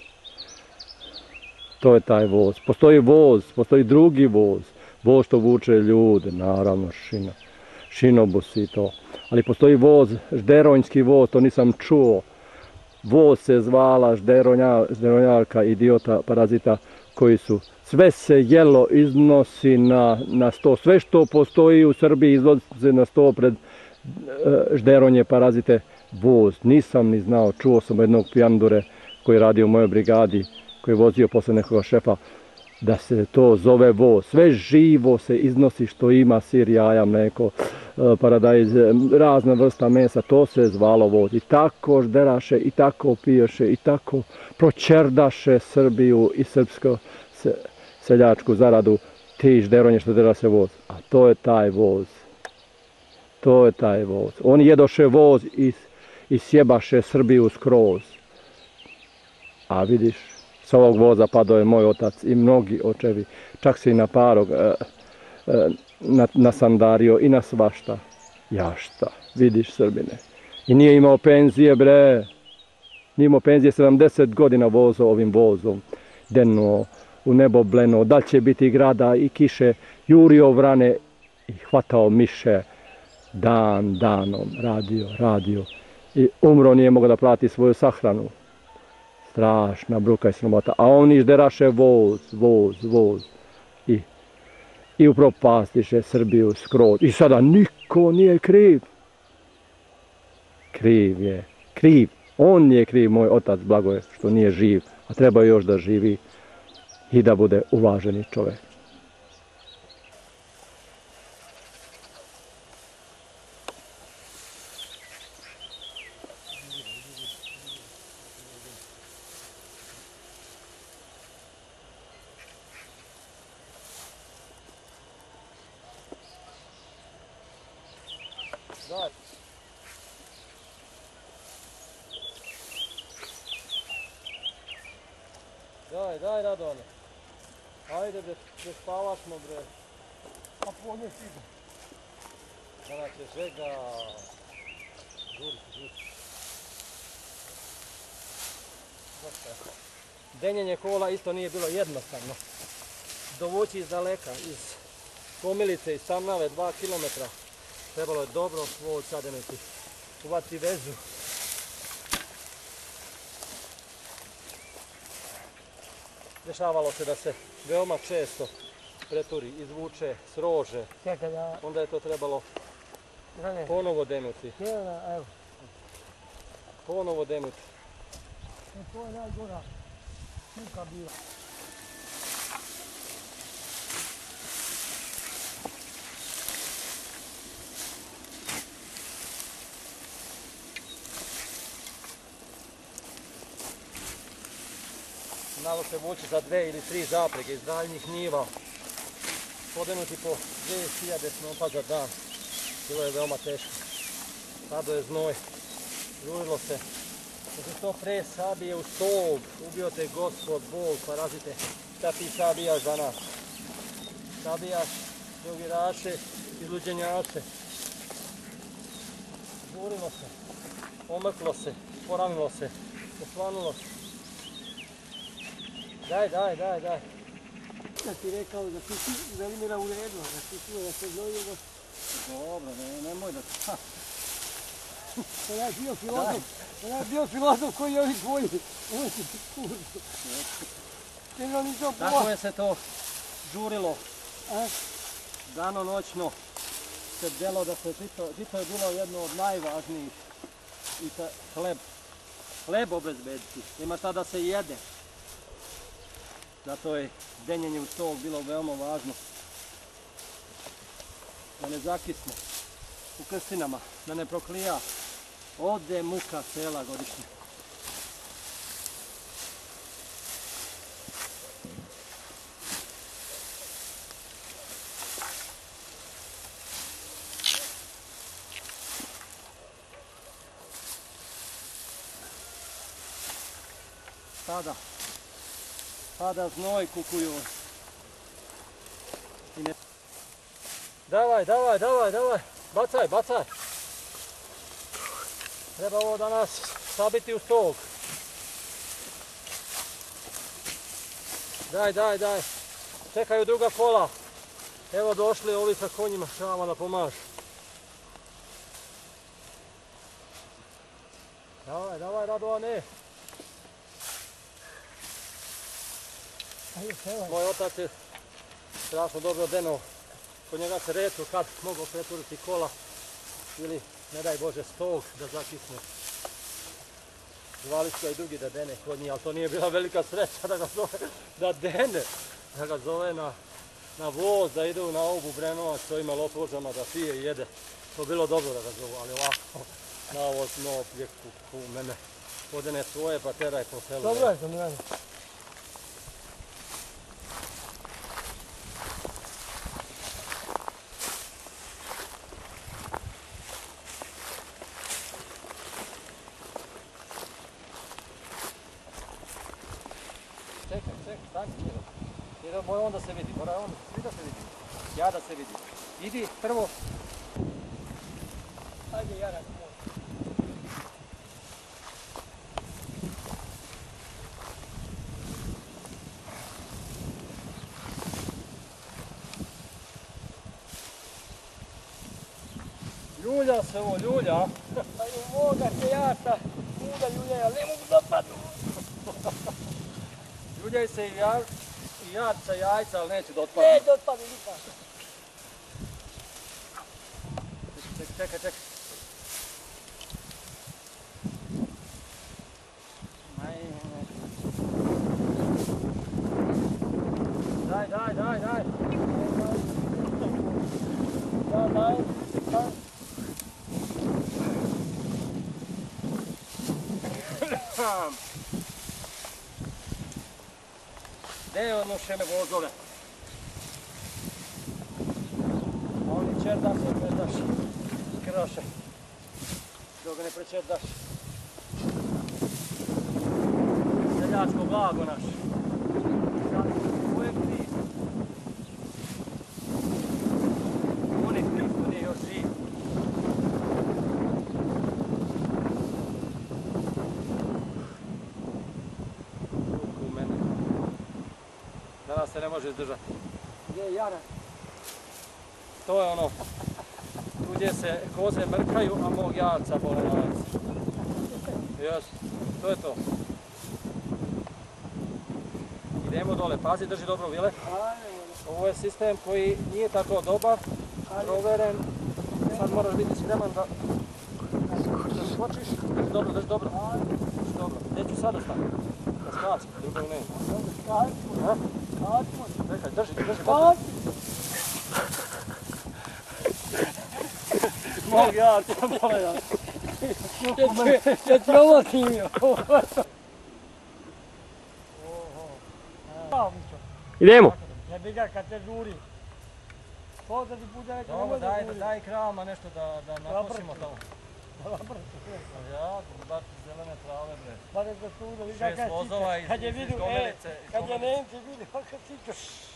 To je taj voz. Postoji drugi voz, voz što vuče ljude, naravno šinobus i to. Ali postoji voz, žderonjski voz, to nisam čuo. Voz se zvala žderonjarka, idiota, parazita, koji su sve se jelo iznosi na sto. Sve što postoji u Srbiji iznosi na sto pred žderonje, parazite, voz. Nisam ni znao, čuo sam jednog pijandure koji radi u mojoj brigadi, koji je vozio posle nekoga šefa, da se to zove voz. Sve živo se iznosi što ima, sir, jaja, mleko, paradajz, razna vrsta mesa, to se zvalo voz. I tako žderaše, i tako piješe, i tako proćerdaše Srbiju i srpsko seljačku zaradu, ti žderonje što dera se voz. A to je taj voz. To je taj voz. Oni jedoše voz i sjebaše Srbiju skroz. A vidiš, s ovog voza padao je moj otac i mnogi očevi. Čak se i na parog nasandario i na svašta. Ja šta, vidiš Srbine. I nije imao penzije, bre. Nije imao penzije, 70 godina vozao ovim vozom. Denuo, u nebo blenuo, da će biti grada i kiše, jurio vrane i hvatao miše. Danom, radio. I umro, nije mogao da plati svoju sahranu. Strašna bruka i sramota. A oni žderaše voz. I upropastiše Srbiju skroz. I sada niko nije kriv. Kriv. On je kriv, moj otac, Blagoje, što nije živ. A treba još da živi i da bude uvaženi čovjek. Daj. Daj Radone. Ajde bre, spavaš smo bre. A polje stigu. Sada će žega. Žuri. Denjenje kola isto nije bilo jednostavno. Dovući iz daleka, iz Komilice, iz Tamnave, 2 km. Trebalo je dobro voć sadeniti, uvati vezu. Dešavalo se da se veoma često preturi, izvuče, srože. Čekaj da... Onda je to trebalo ponovo denuti. Evo. Ponovo denuti. To je najgora šuka bila. Znalo se vući za 2 ili 3 zaprege iz daljnjih njiva. Podenuti po 2000 snopa za dan. Bilo je veoma teško. Padao je znoj. Žurilo se. Da se to pre sabije u stog. Ubio te Gospod, Bog, parazite. Šta ti sabijaš za nas? Sabijaš drogiraše i luđenjače. Žurilo se. Omrklo se. Poranilo se. Osvanulo se. Daj. Ja ti rekao da ti Velimira u redu, da ti čuo da se znojio da... Dobro, nemoj da... To je bio filozof koji je ovi tvoji. Ovo si kurdo. Tako je se to žurilo. Danonoćno se delo da se žito je bilo jedno od najvažnijih. I hleb obezbediti. Ima šta da se jede. Zato je denjenje u stog bilo veoma važno. Da ne zakisne u krstinama, da ne proklija. Ode muka sela godišnje. Pada znoj kukuju. Davaj. Bacaj. Treba ovo danas sabiti u stog. Daj. Čekaju druga kola. Evo došli ovi sa konjima, će vama da pomažu. Davaj, Radovane. Moj otac je strašno dobro denuo. Kod njega se retko kad mogao preturiti kola ili, ne daj Bože, stog da zakisne. Zvali su ga i drugi da dene kod njih, ali to nije bila velika sreća da ga zove da dene. Da ga zove na voz, da ide na obu Brenovac s ovima lopožama, da pije i jede. To bilo dobro da ga zovu, ali ovako na ovo snop gdje u mene podene svoje pa teraj po selu. Dobro je, sam radi. Čekaj, stani. Jer mora on da se vidi, svi da se vidi. Ja da se vidi. Idi prvo. Ajde, Jara. Ljulja se ovo, ljulja. Ajde, moga se jata. Muda ljulja, ali ne mogu da padnu. Ljuljaj se i jarca, jajca, ali neće da otpadne. Neće da otpadnu nikako. Čekaj. Daj. Daj. Gdje odnošeme vozove? A oni čerdaši. kraše. Dok ga ne prečetaš. Seljačko blago naše. Uvijek ti. Unik ništa nije još živ. Ruku u mene. Danas se ne može izdržati. Gdje je Jara? To je ono, tu gdje se koze mrkaju, a mog jarca bole novac. Još, to je to. Idemo dole, pazi, drži dobro vile. Ovo je sistem koji nije tako dobar, proveren. Sad moraš biti spreman da skočiš. Drži dobro, drži dobro. Drži dobro. Gdje ću sada staviti? Da skači, drugog nema. Čekaj, drži, drži. Mog jarca bole novac. Ja ti ovo snimio. Idemo. Ne bi ga kad te žuri. To da ti bude neće Dobro, daj kravama nešto da nakosimo tamo. Dobro. Ja, bar zelene trave, bre. Pa nek da sude, vidi 6 vozova iz Gomelice. Kad je Nemci vidi, kako sičeš.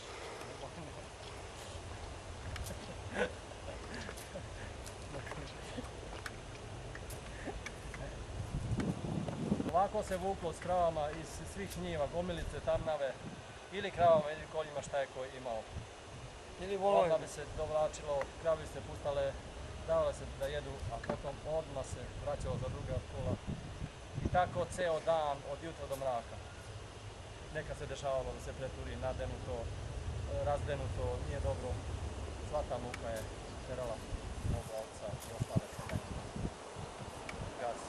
Ovako se vuklo s kravama iz svih njiva, Gomelice, Tarnave, ili kravama ili koljima šta je ko imao. Ili volovima. Odmah bi se dovlačilo, krave se pustale, davale se da jedu, a potom odmah se vraćalo za druga kola. I tako ceo dan, od jutra do mraka. Nekad se dešavalo da se preturi nadenuto, razdenuto, nije dobro. Sva ta muka je terala mnogo ovca i ostale se nekako. Gasi.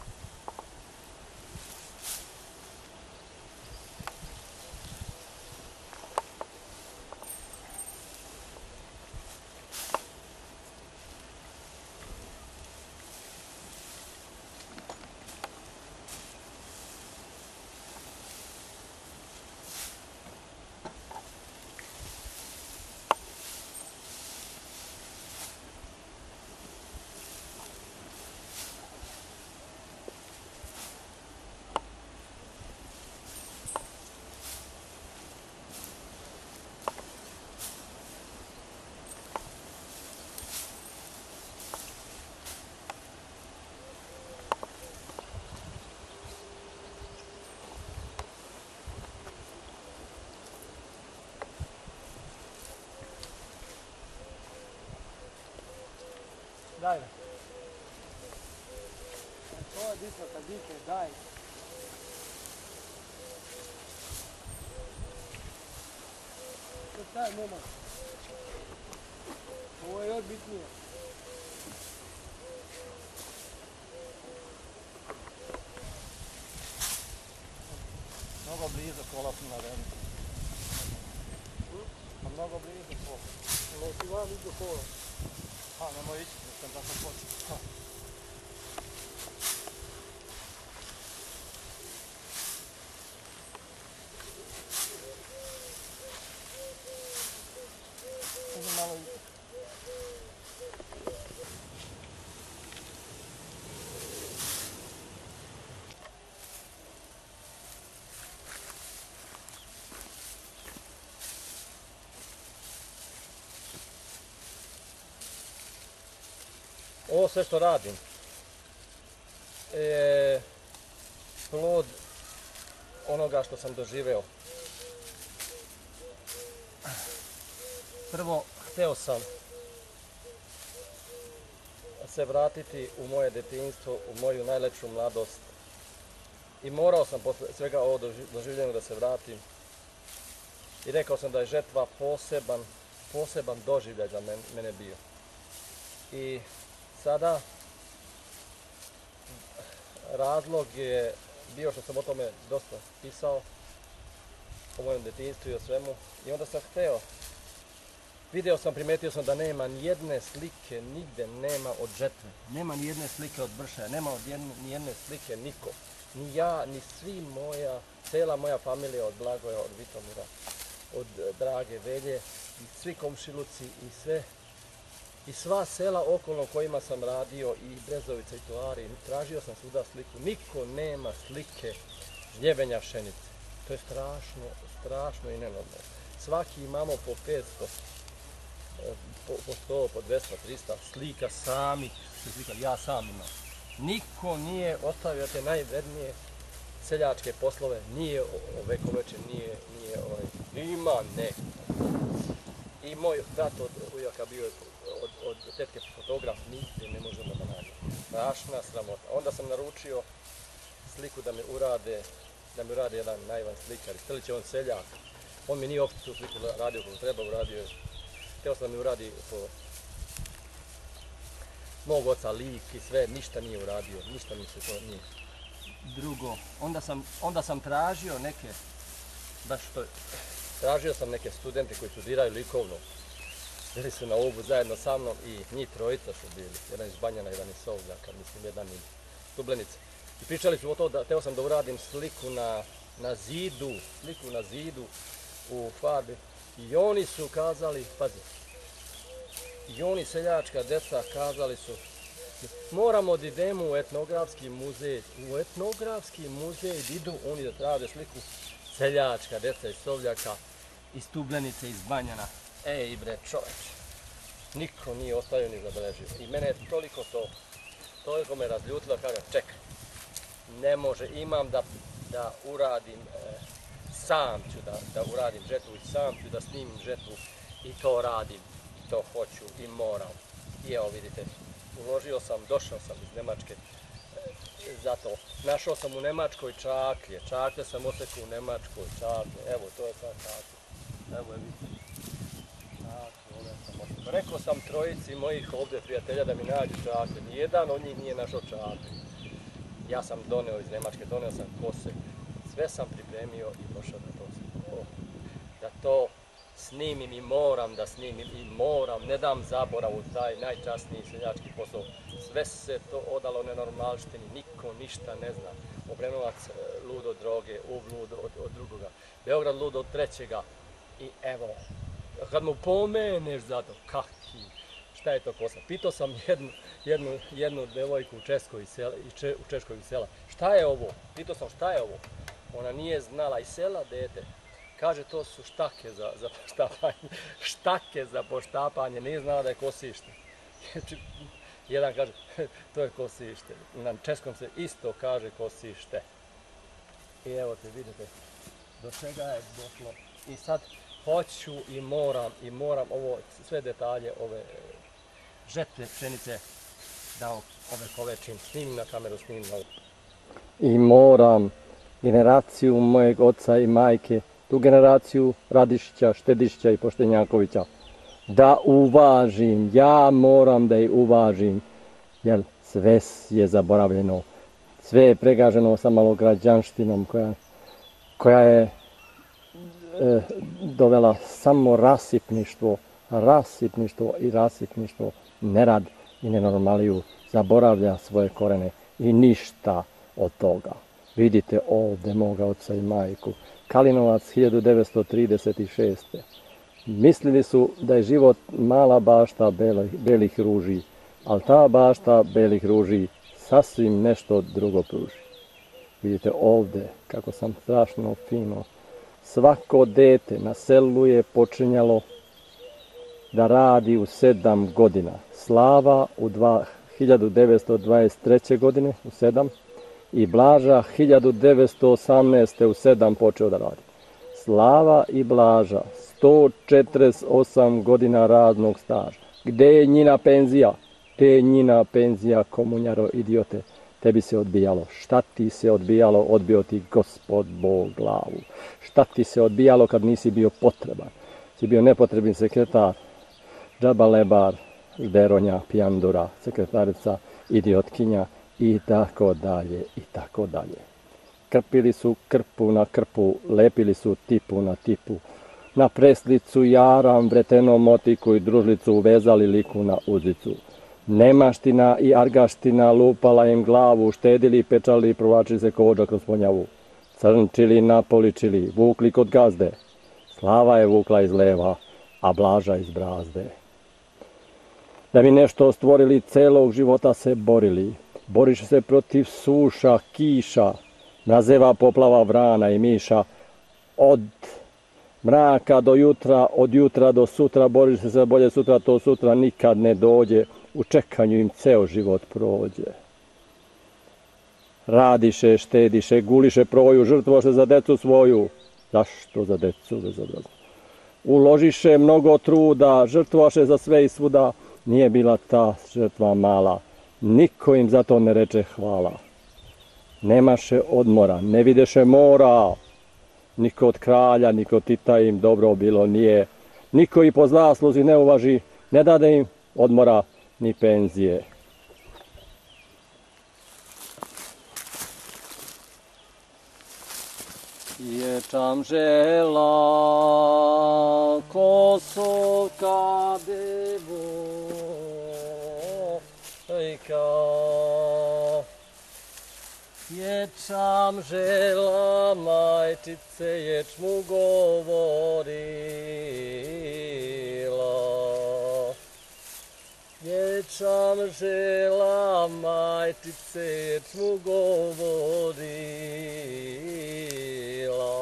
Daj. To je bitno kad dike, daj. To je taj moment. Ovo je još bitnije. Mnogo blizu kola su na vremenu. Mnogo blizu kola. Ovo si vam idu kola. Ha, nemoj ići, da sam tako počeo. Možda malo ići. Ovo sve što radim je plod onoga što sam doživeo. Prvo, hteo sam se vratiti u moje detinjstvo, u moju najlepšu mladost. I morao sam posle svega ovo doživljenog da se vratim. I rekao sam da je žetva poseban doživljaj za mene bio. I sada razlog je bio što sam o tome dosta pisao, o mojem detinjstvu i o svemu. I onda sam hteo, primetio sam da nema ni jedne slike, nigde nema od žetve. Nema ni jedne slike od Bršaja, nema ni jedne slike niko. Ni ja, ni svi cela moja familija od Blagoja, od Vitomira, od Drage, Velje, i svi komšiluci i sve I sva sela okolno kojima sam radio, i Brezovica i Tovari, tražio sam svuda sliku. Niko nema slike žljebenja pšenice. To je strašno, strašno i nenormalno. Svaki imamo po 500, po 100, po 200, 300 slika samih slika. Ja sam imam. Niko nije ostavio te najvrednije seljačke poslove, nije ovekoveče, ima ne. I moj brat od ujaka bio od tetke fotograf, nigdje ne možemo da nađemo. Strašna sramota. Onda sam naručio sliku da mi urade jedan najvan slikar. Stelić je on seljak. On mi nije uopšte tu sliku radio kako treba, uradio je. Htio sam da mi uradi po mog oca lik i sve, ništa nije uradio, ništa mi se to nije. Drugo, onda sam tražio neke, tražio sam neke studente koji studiraju likovno. Bili su na Ubu zajedno sa mnom i njih trojica su bili. Jedan iz Banjana, jedan iz Sovljaka, mislim jedan iz Stublenice. I pričali su o to da htio sam da uradim sliku na zidu u farbi. I oni su kazali, pazi, i oni seljačka deca kazali su, moramo da idemo u etnografski muzej. U etnografski muzej idu oni da traže sliku seljačka deca iz Sovljaka, iz Stublenice, iz Banjana. Ej bre čoveče, niko nije ostavio ni zabeležio. I mene je toliko me razljutilo, kažem, čekaj, ne može, imam da uradim, sam ću da uradim žetvu i sam ću da snimim žetvu i to radim, to hoću i moram. I evo vidite, uložio sam, došao sam iz Nemačke, zato našao sam u Nemačkoj čaklje sam osekao u Nemačkoj čaklje, evo to je ta čaklje, evo je vidite. Rekao sam trojici mojih ovdje prijatelja da mi nađu čaklje, nijedan od njih nije našao čaklje. Ja sam doneo iz Nemačke, doneo sam kose, sve sam pripremio i došao da to snimim i moram da snimim i moram, ne dam zaboravu taj najčasniji seljački posao. Sve se to odalo nenormalštini, niko ništa ne zna. Obrenovac lud od droge, Ub lud od drugoga, Beograd lud od trećega i evo, kad mu pomeneš za to, kaki, šta je to posao? Pitao sam jednu devojku u Češkoj iz sela, šta je ovo? Pitao sam šta je ovo? Ona nije znala, iz sela dete. Kaže, to su štake za poštapanje. Štake za poštapanje, nije znala da je kosište. Jedan kaže, to je kosište. Na českom se isto kaže kosište. I evo te vidite, do čega je došlo. I sad hoću i moram ovo, sve detalje ove žetve pšenice da ove kovečim, snimim na kameru, snimim na ovo. I moram generaciju mojeg oca i majke, tu generaciju Radišića, Štedišića i Poštenjakovića, da uvažim, ja moram da ih uvažim, jer sve je zaboravljeno, sve je pregaženo sa malograđanštinom koja je dovela samo rasipništvo, nerad i nenormaliju, zaboravlja svoje korene i ništa od toga. Vidite ovdje moga oca i majku, Kalinovac 1936. Mislili su da je život mala bašta belih ruži, ali ta bašta belih ruži sasvim nešto drugo pruži. Vidite ovdje kako sam strašno fino. Svako dete na selu je počinjalo da radi u 7 godina. Slava u 1923. godine u 7 i Blaža 1918. u 7 počeo da radi. Slava i Blaža 148 godina radnog staža. Gde je njina penzija? Gde je njina penzija, komunjaro, idiote? Tebi se odbijalo. Šta ti se odbijalo? Odbio ti Gospod Bog glavu. Šta ti se odbijalo kad nisi bio potreban? Si bio nepotrebni sekretar, džaba lebar, žderonja, pijandura, sekretarica, idiotkinja i tako dalje, i tako dalje. Krpili su krpu na krpu, lepili su tipu na tipu. Na preslicu jaram, vretenom motiku i družlicu uvezali liku na uzicu. Nemaština i argaština lupala im glavu, štedili, pečali i provlačili se kođa kroz ponjavu. Crnčili, napoličili, vukli kod gazde. Slava je vukla iz leva, a Blaža iz brazde. Da bi nešto stvorili, celog života se borili. Boriš se protiv suša, kiša, mrazeva, poplava, vrana i miša. Od mraka do jutra, od jutra do sutra, boriš se za bolje sutra, to sutra nikad ne dođe. U čekanju im ceo život prođe. Radiše, štediše, guliše proju, žrtvoše za decu svoju. Zašto za decu bezobrazno? Uložiše mnogo truda, žrtvoše za sve i svuda. Nije bila ta žrtva mala. Niko im za to ne reče hvala. Nemaše odmora, ne videše mora. Niko od kralja, niko Tita im dobro bilo nije. Niko i po zasluzi ne uvaži, ne dade im odmora ni penzije. Ječam žela Kosovka devojka, ječam žela majčice ječmu govorila, ječam žela majčice ječmu govorila.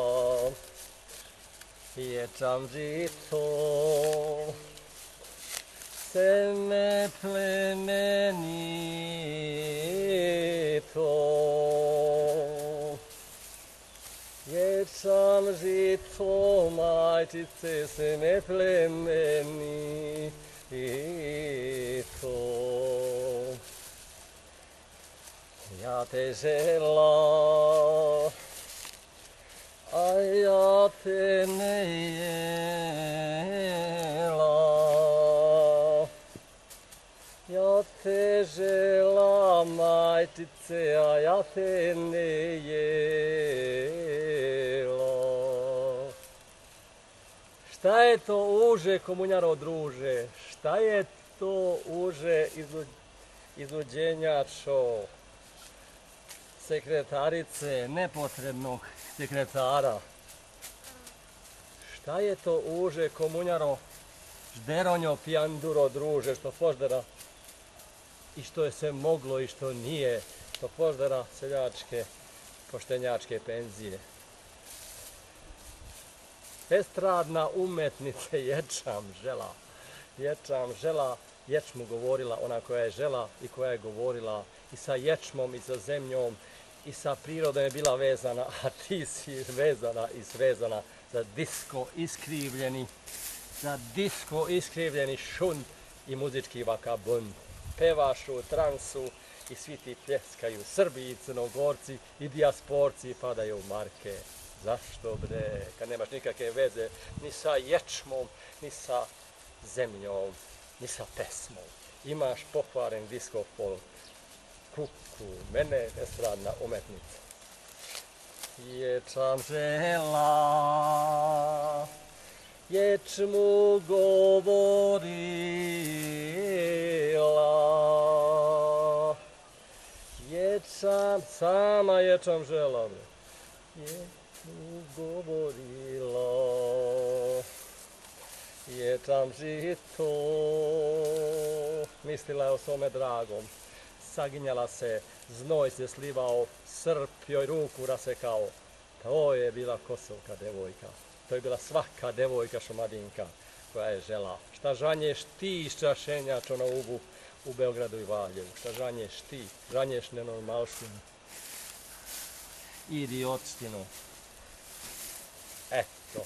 Ječam žito, seme plemenito. Ječam žito, majčice, seme plemenito. Ja te žela, a ja te ne jela. Ja te žela, majčice, a ja te ne jela. Šta je to uže, komunjaro druže? Šta je to uže izluđenjačo? Sekretarice, nepotrebnog sekretara. Šta je to uže, komunjaro, žderonjo, pijanduro, druže, što poždera i što je se moglo i što nije, što poždera seljačke, poštenjačke penzije. Estradna umetnice ječam žela, ječmu govorila ona koja je žela i koja je govorila i sa ječmom i sa zemljom i sa prirodom je bila vezana, a ti si vezana i svezana za disko iskrivljeni šund i muzički vakabund. Pevaš u transu i svi ti pljeskaju, Srbi i Crnogorci i dijasporci padaju marke. Zašto bre, kad nemaš nikakve veze ni sa ječmom, ni sa zemljom, ni sa pesmom. Imaš pokvaren disko folk. Kuku, mene estradna umetnica. Ječam žela, ječmu govorila, ječam, sama ječam žela, ječmu govorila, ječam žito, mislila je o svome dragom. Saginjala se, znoj se slivao, srp joj ruku rasekao. To je bila kosovka devojka. To je bila svaka devojka šumadinka koja je žela. Šta žanješ ti ščašenjačo na ubu u Beogradu i Valjevu? Šta žanješ ti? Žanješ nenormalštinu. Idiotštinu. Eto.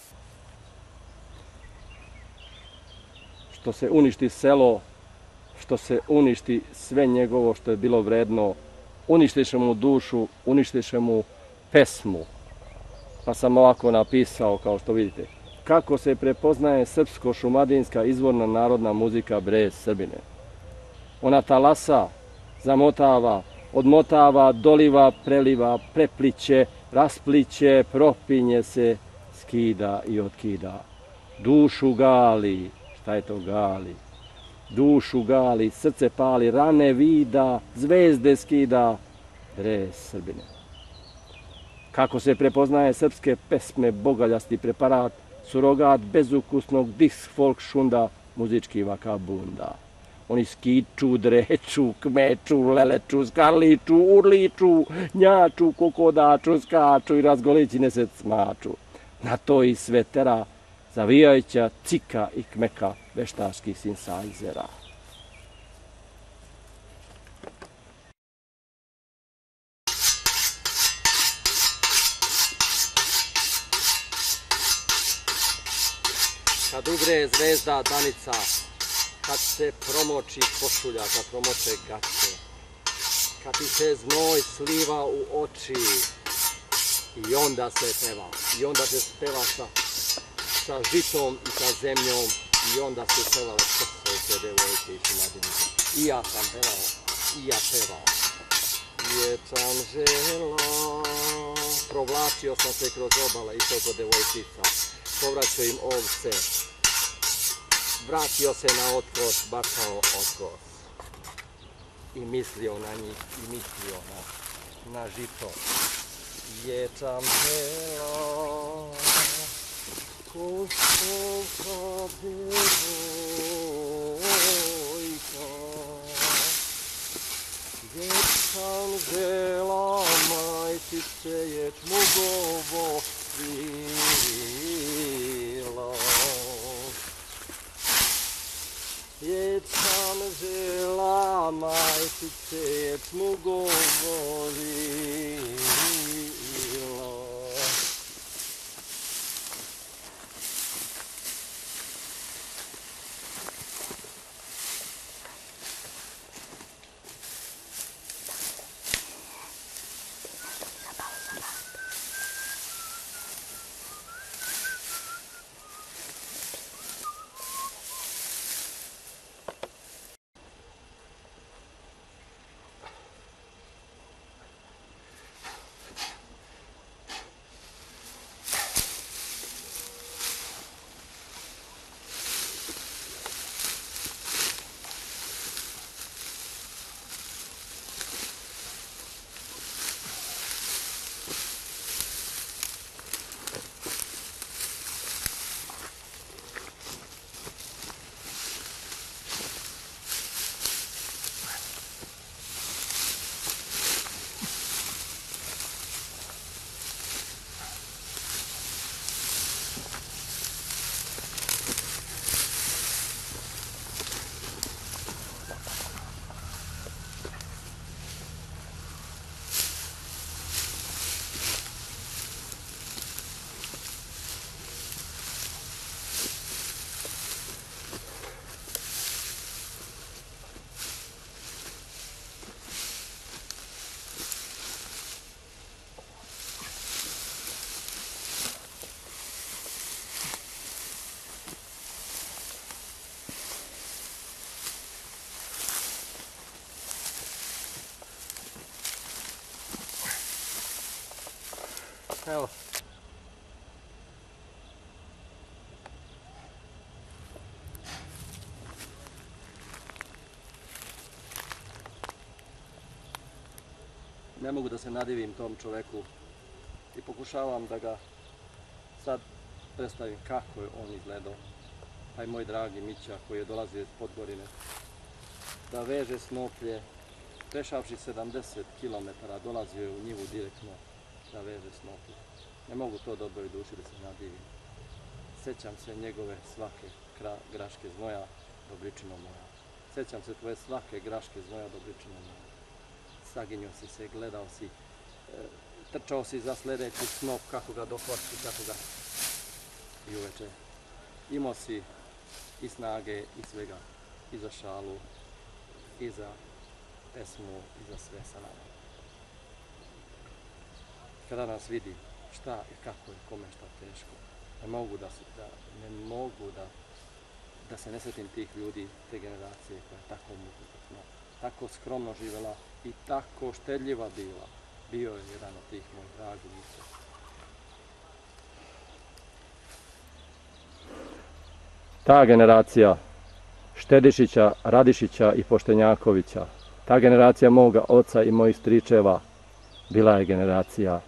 Što se uništi selo, što se uništi sve njegovo što je bilo vredno, uništiše mu dušu, uništiše mu pesmu. Pa sam ovako napisao, kao što vidite. Kako se prepoznaje srpsko-šumadinska izvorna narodna muzika bre Srbine. Ona talasa, zamotava, odmotava, doliva, preliva, prepliće, raspliće, propinje se, skida i otkida. Dušu gali, šta je to gali? Dušu gali, srce pali, rane vida, zvezde skida, bre Srbine. Kako se prepoznaje srpske pesme, bogaljasti preparat, surogat bezukusnog disk folk šunda, muzički vakabunda. Oni skiču, dreču, kmeču, leleču, skarliču, urliču, njaču, kokodaču, skaču i razgoleći nesec smaču. Na to i sve tera, zavijajuća cika i kmeka veštaški sinsajzera. Kad ugre zvezda danica, kad se promoči košulja, kad promoče gaće, kad ti se znoj sliva u oči i onda se peva. I onda se peva sa žitom i sa zemljom i onda se pevale sve devojke i mladinice. I ja sam pevao, i ja pevao. Vječan želo, provlačio sam se kroz obale i to kod devojčica. Povraćao im ovce, vratio se na otkos, bacao otkos. I mislio na njih, i mislio na žito. Vječan želo, ko školka devojka. Vječan žela, majčice, ječmu govo svila. Ječan žela, majčice, ječmu govorila. Evo. Ne mogu da se nadivim tom čoveku i pokušavam da ga sad predstavim kako je on izgledao. Taj moj dragi Mića koji je dolazio iz Podgorine, da veže snoplje, prešavši 70 km, dolazio je u njivu direktno da veže snoplje. Ne mogu to dobroj duši da se nadivim. Sjećam se njegove svake graške znoja, Dobričino moja. Sjećam se tvoje svake graške znoja, Dobričino moja. Saginio si se, gledao si, trčao si za sljedeći snop, kako ga dohvatiti, kako ga... I uveče. Imao si i snage i svega, i za šalu, i za pesmu, i za sve sa nama. Kada nas vidi šta i kako je, kome šta teško, ne mogu da se ne sjetim tih ljudi, te generacije koja je tako mukotrpno, tako skromno živjela i tako štedljiva bila. Bio je jedan od tih mojih dragi Mića. Ta generacija Štedišića, Radišića i Poštenjakovića, ta generacija moga oca i mojih stričeva bila je generacija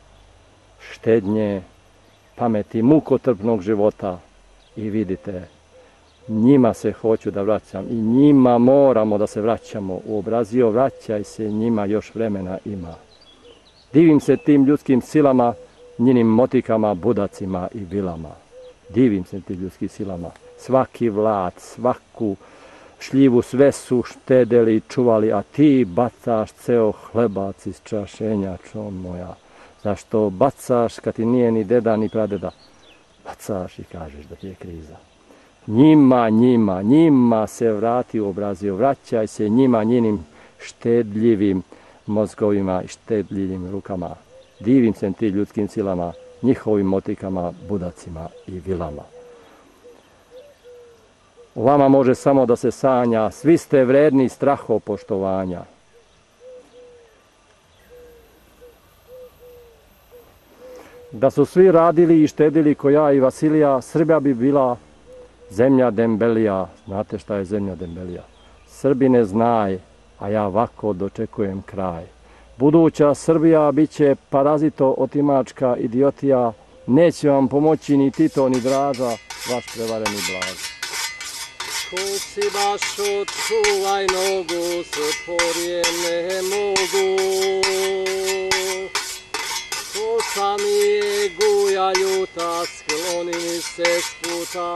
štednje, pameti, mukotrpnog života i vidite, njima se hoću da vraćam i njima moramo da se vraćamo. U obrazio vraćaj se, njima još vremena ima. Divim se tim ljudskim silama, njenim motikama, budacima i vilama. Divim se tim ljudskim silama. Svaki vlad, svaku šljivu sve su štedeli i čuvali, a ti bacaš ceo hlebac iz čašenja, čo moja. Zašto bacaš kad ti nije ni deda ni pradeda? Bacaš i kažeš da ti je kriza. Njima se vrati u obrazio, vraćaj se njima, njenim štedljivim mozgovima i štedljivim rukama. Divim se ti ljudskim silama, njihovim motikama, budacima i vilama. O vama može samo da se sanja, svi ste vredni strahopoštovanja. Da su svi radili i štedili ko ja i Vasilija, Srbija bi bila zemlja dembelija. Znate šta je zemlja dembelija? Srbine znaj, a ja ovako dočekujem kraj. Buduća Srbija bit će parazito otimačka idiotija, neće vam pomoći ni Tito ni Draža, vaš prevareni Blaž. Kuci bašo, čuvaj nogu, sporije ne mogu. Kosa mi je guja ljuta, skloni mi se s puta.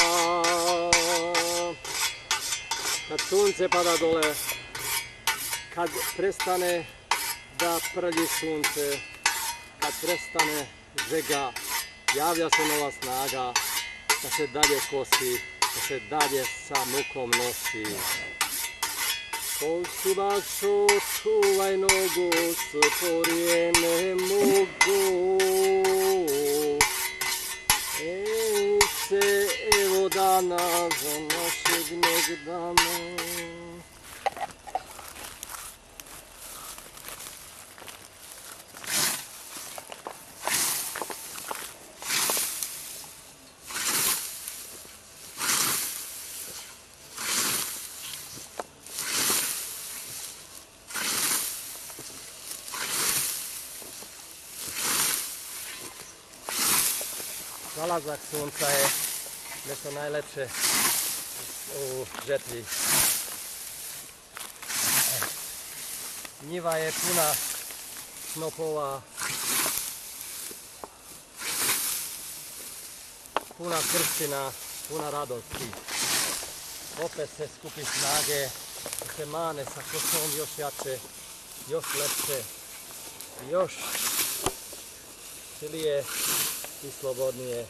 Kad sunce pada dole, kad prestane da prlji sunce, kad prestane žega, javlja se nova snaga, da se dalje kosi, da se dalje sa mukom nosi. Kosi bašo, čuvaj nogu, sporije ne mogu. Ej se, evo dana za našeg Megdana. Zalazak sunca je nešto najlepše u žetvi. Njiva je puna snopova, puna krstina, puna radosti. Opet se skupi snage, se mane sa kosom još jače, još lepše, još silije i slobodnije.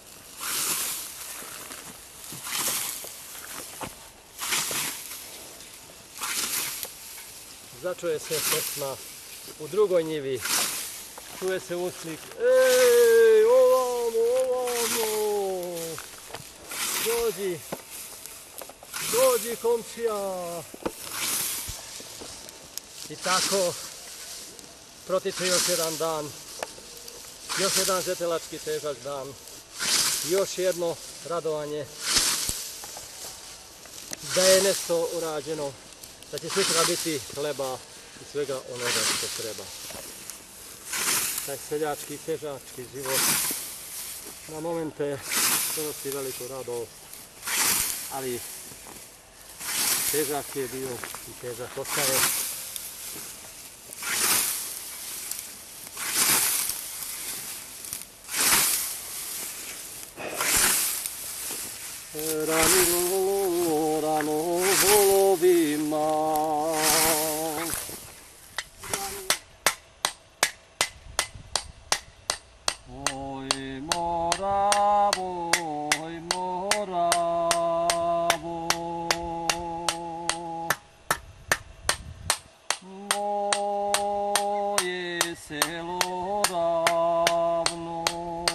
Začuje se pesma u drugoj njivi, čuje se uslik, ej, ovamo, dođi komšija. I tako protiče još jedan dan. Još jedan žetelački težak dan, još jedno radovanje da je nešto urađeno, da će sutra biti hleba i svega onoga što treba. Taj seljački, težački život na momente donosi veliku radost, ali težak je bio i težak ostaje. Rano volovima. Oj Moravo, oj Moravo, moje selo ravno.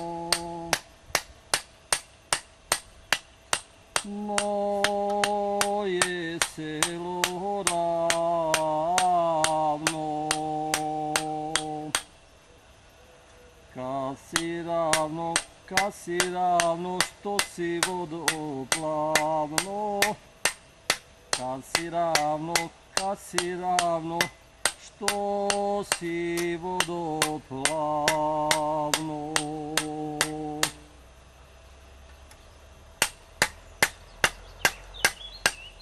Moje selo ravno, kad si ravno, što si vodoplavno. Kad si ravno, što si vodoplavno.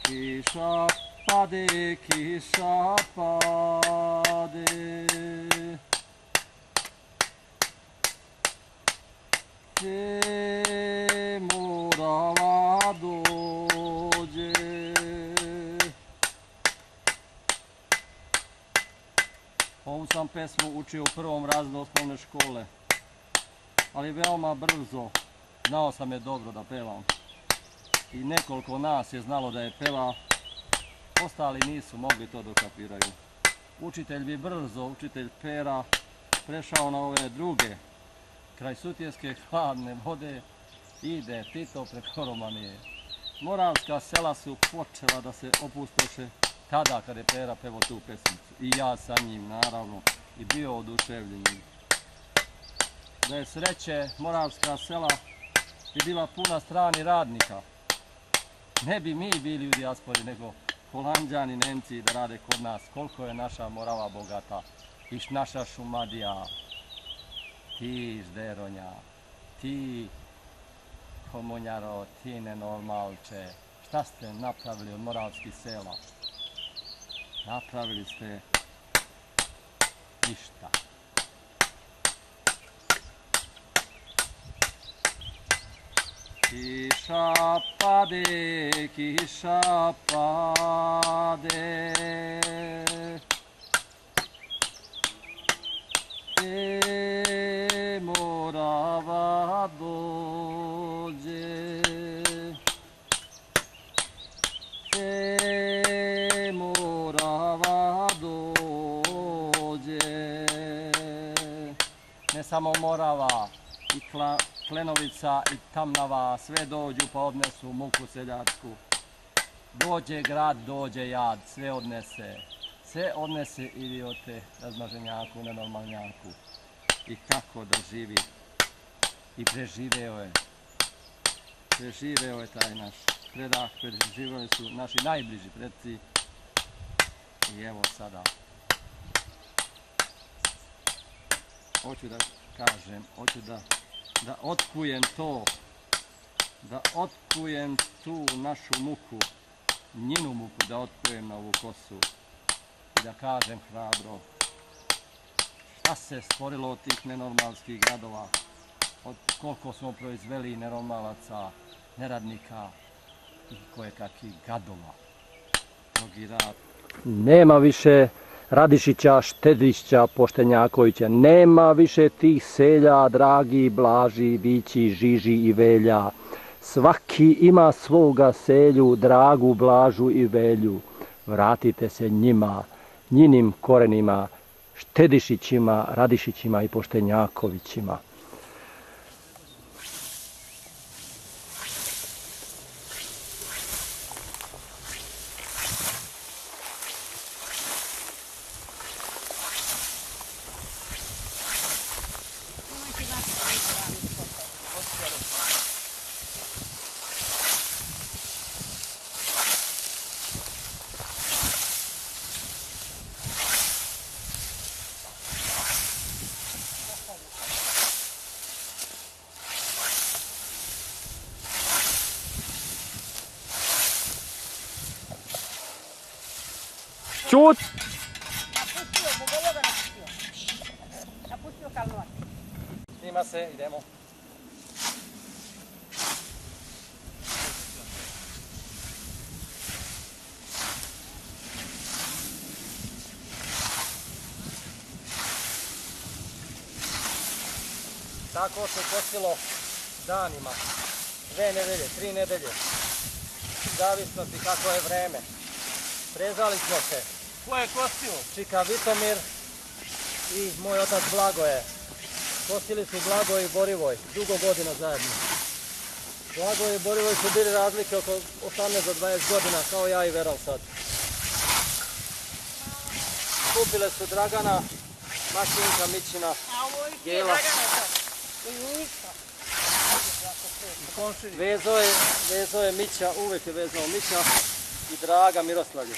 Kiša pade, kiša pade. Gdje Morava dođe. Ovu sam pesmu učio u prvom razredu osnovne škole, ali veoma brzo. Znao sam je dobro da pevam. I nekoliko nas je znalo da je peva, ostali nisu mogli to dokapiraju. Učitelj bi brzo, učitelj Pera, prešao na ove druge. Kraj Sutjeske hladne vode ide Tito preko Romanije. Moravska sela su počela da se opustoše tada kad je Pera pevao tu pesmicu. I ja sa njim naravno i bio oduševljen. Da je sreće, moravska sela bi bila puna stranih radnika. Ne bi mi bili u dijaspori, nego Holanđani, Nemci da rade kod nas. Koliko je naša Morava bogata, iš naša Šumadija, ti Žderonja, ti Komunjaro, ti nenormalče. Šta ste napravili od moravskih sela? Napravili ste ništa. Kiša pade, kiša pade. Gdje Morava dođe. Gdje Morava dođe. Ne samo Morava, i Klenovica i Tamnava, sve dođu pa odnesu muku seljačku. Dođe grad, dođe jad, sve odnese. Sve odnese idiote, razmaženjaku, nenormalnjaku. I kako da živi. I preživeo je. Preživeo je taj naš predah, preživeli su naši najbliži predci. I evo sada. Hoću da kažem, hoću da otkujem to, da otkujem tu našu muku, njinu muku, da otkujem na ovu kosu i da kažem hrabro šta se stvorilo od tih nenormalskih gradova, od koliko smo proizveli nenormalaca, neradnika i kojekakvih gadova. Mnogi rad. Nema više Radišića, Štedišića, Poštenjakovića, nema više tih selja, Dragi, Blaži, Vići, Žiži i Velja. Svaki ima svoga Selju, Dragu, Blažu i Velju. Vratite se njima, njinim korenima, Štedišićima, Radišićima i Poštenjakovićima. Čut! Napustio, zbog ovoga napustio. Napustio Kalnovac. Snima se, idemo. Tako se kosilo danima, 2 nedelje, 3 nedelje, zavisnosti kako je vreme. Prezali smo se. Ko je kostio? Čika Vitomir i moj otac Blagoje. Kosili su Blagoje i Borivoj, dugo godina zajedno. Blagoje i Borivoj su bili razlike oko 18 do 20 godina, kao ja i Veral sad. Kupile su Dragana, Mašinka, Mićina, Gela. Vezo je Mića, uvijek je vezao Mića i Draga Miroslavlje.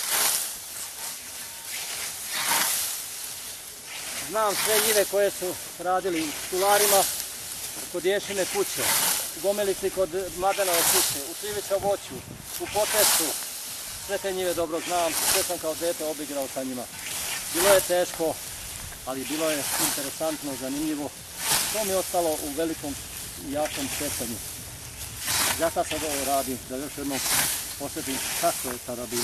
Znam sve njive koje su radili u Stularima, kod Ješine kuće, u Gomelici kod Mladenove kuće, u Šlivića voću, u Potesu, sve te njive dobro znam, sve sam kao dete obigrao sa njima. Bilo je teško, ali bilo je interesantno, zanimljivo. To mi je ostalo u velikom i jakom sjećanju. Zato sad ovo radim, da još jednom posjetim kako je tada bilo.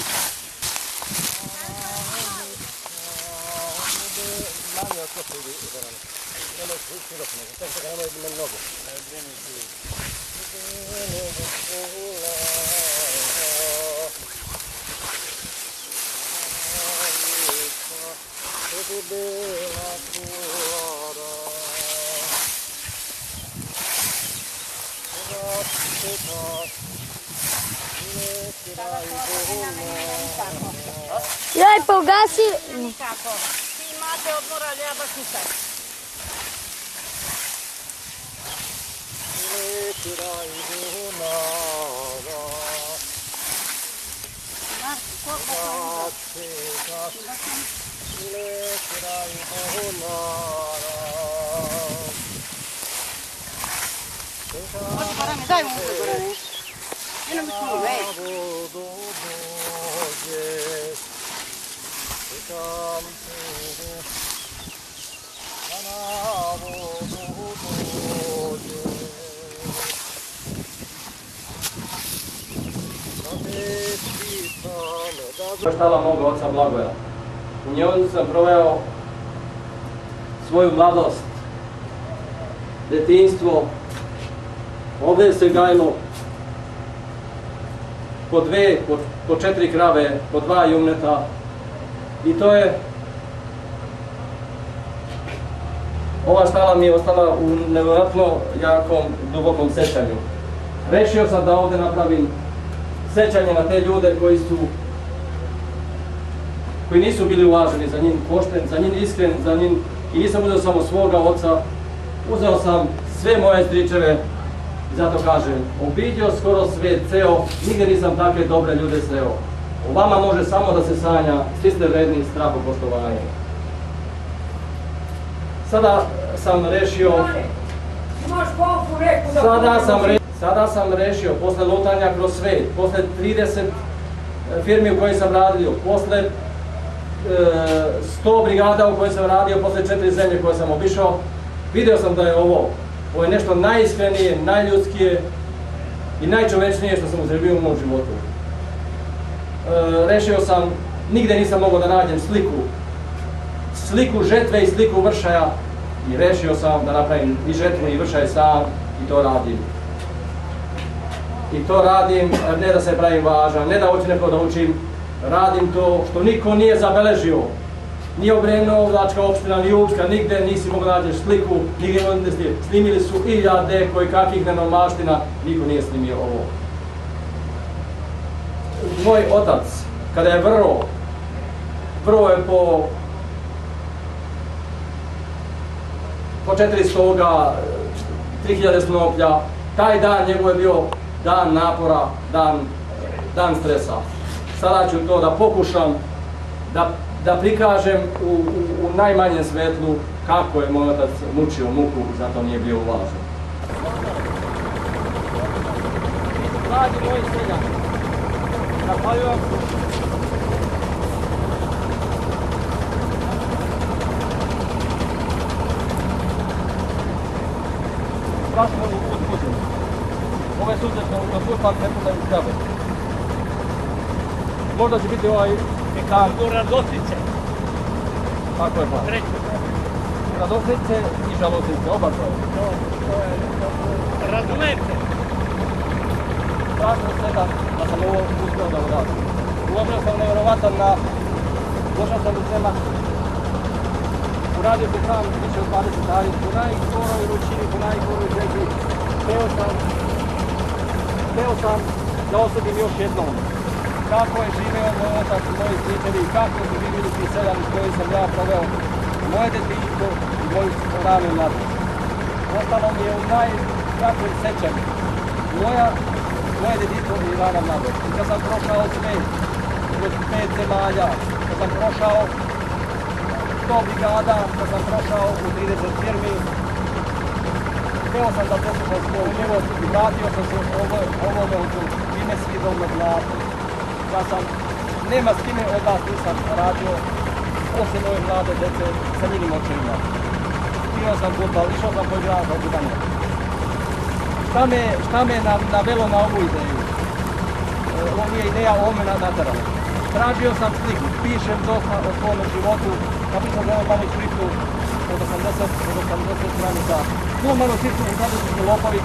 Manje od koša ide, Gorane. Nemoj široko nogu, tako da nemoj meni nogu. Ne brini ti. Joj, pogasi! Nikako. Ti imate odmora, ali ja baš nisam. Marko, koliko Gorane, daj mu ugled, Gorane. Jedno mi smo Štala moga oca Blagoja. U njoj sam proveo svoju mladost, detinjstvo. Ovdje se gajilo po 4 krave, po 2 jumneta i to je... Ova štala mi je ostala u nevjerojatno jakom, dubokom sjećanju. Rešio sam da ovdje napravim sjećanje na te ljude koji nisu bili uvaženi, za njim pošten, za njim iskren, za njim, i nisam uzeo samo svoga oca, uzeo sam sve moje stričeve, i zato kažem, obiđio skoro svijet ceo, nigdje nisam takve dobre ljude sreo. O vama može samo da se sanja, svi ste vredni strahopoštovanja. Sada sam rešio, posle lutanja kroz svijet, posle 30 firmi u kojoj sam radio, posle 100 brigada u kojoj sam radio, posle 4 zemlje koje sam obišao, video sam da je ovo je nešto najiskrenije, najljudskije i najčovečnije što sam uzrebio u mom životu. Rešio sam, nigde nisam mogao da nađem sliku žetve i sliku vršaja i rešio sam da napravim i žetvu i vršaj sam i to radim. I to radim ne da se pravim važan, ne da hoću neko da učim, radim to što niko nije zabeležio. Ni Obrenovo, Vlačka opština, ni Ulska, nigde nisi mogao nađeš sliku, nigde snimili su iljade koji kakvih nenormalština, niko nije snimio ovo. Moj otac, kada je vrlo je po 400, 3000 snoplja, taj dan njegov je bio dan napora, dan stresa. Sada ću to da pokušam da prikažem u najmanjem svetlu kako je moj otac mučio muku i zato nije bio uvažen. Dragi moji seljani, zahvaljujem baš mogu uzbuđeni. Ove suze što upak ne putaju zdrave. Možda će biti ovaj ekan. Do Radosnice. Tako je pa. Radosnice i Žalosnice, oba to je. Razumete? Strašno se da sam ovo uspio da uradim. Uložio sam nevjerovatan došao sam u Zemak. Uradio sam sam više od 20 dani, u najgoroj ručini, u najgoroj žegi. Hteo sam da osudim još jednom kako je živeo moj otac i moji stričevi, kako su živjeli ti seljani s kojim sam ja proveo moje detinjstvo i moju ranu mladost. Ostalo mi je u najkraćem sećanju moje detinjstvo i rana mladost. I kad sam prošao svet, kroz 5 zemalja, kad sam prošao 100 brigada, kad sam prošao u 30 firmi, hteo sam da poslušam svoj život i vratio sam se ovome ime svidovnog zlata. Ja sam nema s kime od vas nisam radio, osim ove mlade djece sa njenim očevima. Bio sam futbal, išao sam po igrao za Budanje. Šta me navelo na ovu ideju? Ovo nije ideja, ovo me nataralo. Tražio sam sliku, pišem dosta o svome životu, napisao sam jedan manuskriptu od 80 stranica. Tu manuskriptu u su lopovi,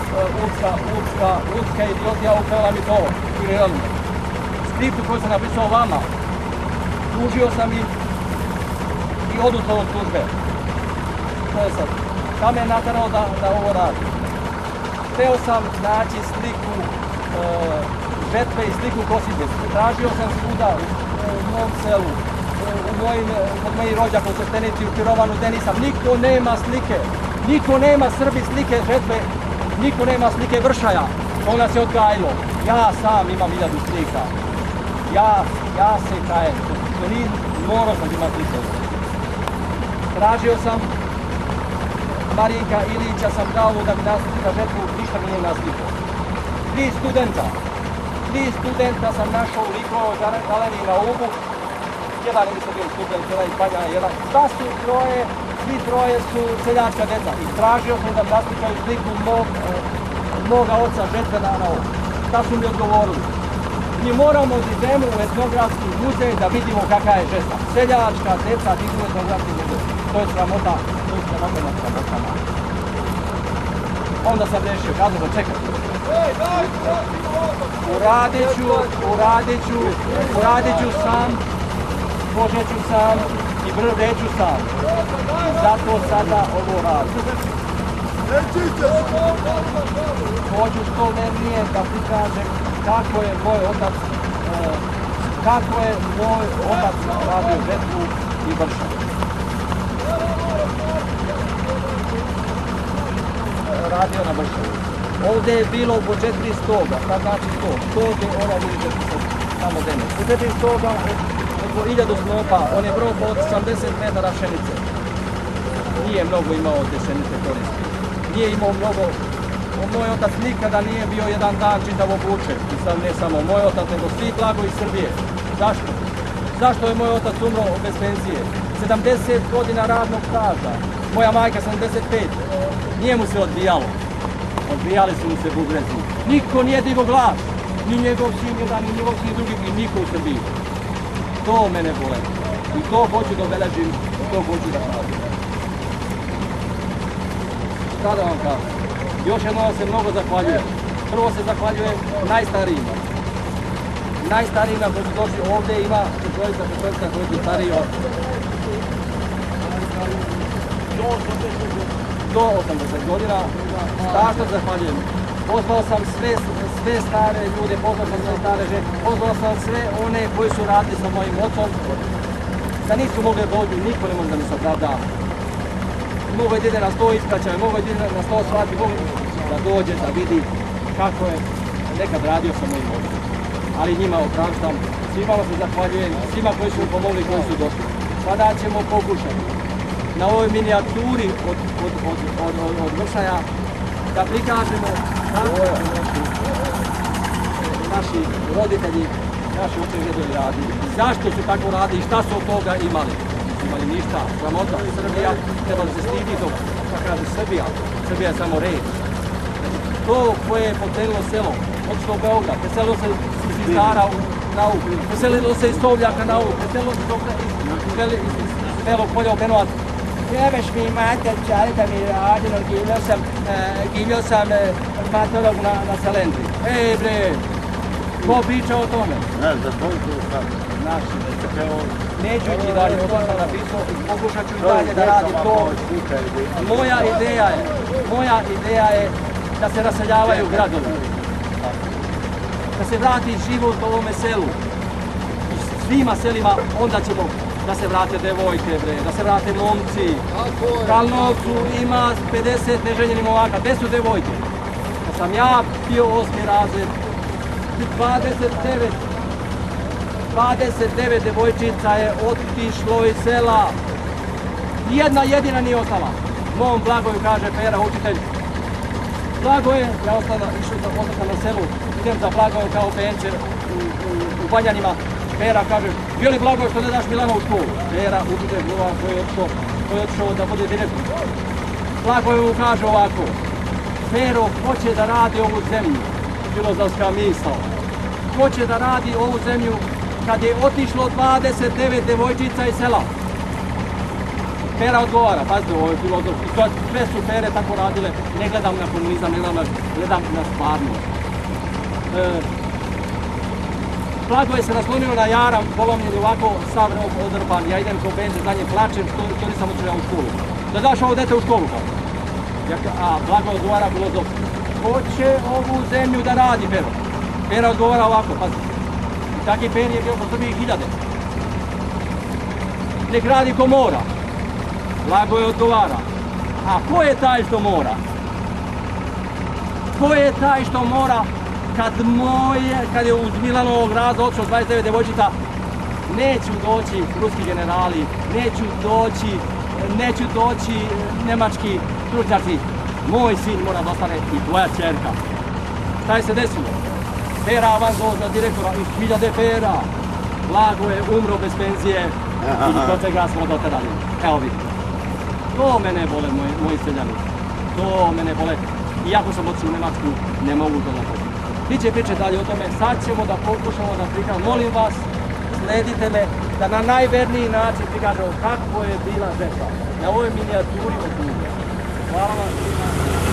Ulska idiotija ukrala mi to, skriptu koju sam napisao vama. Tužio sam i odustao od tužbe. To je sad. Šta me je natarao da ovo radim? Hteo sam naći sliku žetve i sliku kosidbe. Tražio sam svuda u mom selu, kod mojih rođaka u Trstenici, u Pirovanu, gdje nisam. Niko nema slike, niko nema Srbi slike žetve, niko nema slike Vršaja. To nas je odgajilo. Ja sam imam 1000 slika. Ja se kajem. Morao sam imati slike. Tražio sam Marijinka Ilića sam dao da mi naslika žetvu, ništa mi nije naslikao. 3 studenta sam našao u Likovoj galeriji na Ubu. Jedan mi se bio student, jedan iz Banjana, jedan. Svi troje su seljačka djeca. I tražio sam da mi naslikaju sliku moga oca žetve na ovo. Šta su mi odgovorili? Mi moramo da idemo u etnografski muzej da vidimo kakva je žetva. Seljačka djeca idu u etnografski muzej. To je sramota, na sramotama. Onda sam rešio, kazao da čekam. Uradit ću sam, požeću sam i vrdeću sam. I zato sada ovo radim. Hoću što vernije da prikažem kako je moj otac radio žetvu i Vršav. Radio na Vršavu. Ovdje je bilo po 4 stoga, šta znači to? Stog je ona vidite samo dene. Po 4 stoga, oko 1000 snopa, on je broj po 80 metara pšenice. Nije mnogo imao te pšenice koristi. Nije imao mnogo, moj otac nikada nije bio jedan dan čitav obučen. I sad ne samo moj otac, nego svi blago iz Srbije. Zašto? Zašto je moj otac umro bez penzije? 70 godina radnog staža. Moja majka 75. Nije mu se odbijalo. Odbijali su mu se bubrezi. Niko nije digo glas. Ni njegov sin jedan, ni njegov sin drugi, ni niko u Srbiji. To mene bole. I to hoću da obeležim, to hoću da kažem. Šta da vam kažem? Još jednom se mnogo zahvaljujem. Prvo se zahvaljujem najstarijima. Najstarijima koji su došli ovdje ima četvorica koji su stariji od do 80 godina. Strašno zahvaljujem. Pozvao sam sve stare ljude, pozvao sam sve stare žene, pozvao sam sve one koji su radili sa mojim ocom. Da nisu mogli dođu, niko ne može da mi se opravda. Mogu je ide na 100 ispraćaja, mogu je ide na 100 svati, mogu da dođe, da vidi kako je nekad radio sa mojim ocom. Ali njima opraštam, svima se zahvaljujem, svima koji su pomogli, koji su došli. Sada ćemo pokušati na ovoj minijaturi od Vršaja da prikažemo kako naši roditelji, naši očevi radili. Zašto su tako radili i šta su od toga imali? Imali ništa, sramota. Srbija treba da se stidi to, šta kaže Srbija. Srbija je samo red. To koje je pokrenulo selo, odšlo u Beograd, preselilo se iz Zara na Ug, preselilo se iz Sovljaka na Ug, preselilo se iz Belog polja u Benovac. Trebaš mi mater čali da mi radilo, givio sam patolog na Salendri. Ej bre, ko priča o tome? Ne, za to sad. Naši, neću ići dalje, to sam napisao i pokušat ću dalje da radim to. Moja ideja je da se raseljavaju gradovi. Da se vrati život u ovome selu. Svima selima, onda ćemo da se vrate devojke, da se vrate momci. U Kalnovcu ima 50 neženjenih momaka. Gde su devojke? Kad sam ja bio 8. razred, 29 devojčica je otišlo iz sela. Nijedna jedina nije ostala. Mom Blagoju kaže Pera, učitelj. Blagoje, išao sam na selu, idem za Blagoju kao penčer u Banjanima. Pera kaže, bio li blago što ne daš Milana u školu? Pera učitelj Milan koji je otišao da bude direktor. Blago mu kaže ovako, Pero hoće da radi ovu zemlju, filozofska misao. Hoće da radi ovu zemlju kad je otišlo 29 devojčica iz sela. Pera odgovara, pazite, ovo je filozofski, sve su Pere tako radile, ne gledam na komunizam, gledam na stvarnost. Blagoje se naslonio na jaram, polomljen ovako, sav odrpan, ja idem ko benže, za nje plačem, što nisam učio u školu. Da daš ovo dete u školu, kao. A Blago odgovara filozofski. Ko će ovu zemlju da radi, Pero? Pera odgovara ovako, pazite. I taki Per je bio po Srbiji 1000. Nek radi ko mora. Blagoje odgovara. A ko je taj što mora? Ko je taj što mora kad je uz Milanovog rada otišlo 29 devojčica? Neću doći ruski generali, neću doći nemački stručnjaci. Moj sin mora da ostane i tvoja ćerka. Šta je se desilo? Pera avanzao za direktora i 1000 Pera. Blago je umro bez penzije i do čega smo doterali. Evo vidite. To mene bole, moji seljani. To mene bole. Iako sam otišao u Nemačku, ne mogu to napraviti. Biće priče dalje o tome. Sad ćemo da pokušamo da prikažemo. Molim vas, sledite me da na najverniji način prikažemo kako je bila žetva. Na ovoj minijaturi od Dunja. Hvala vam svima.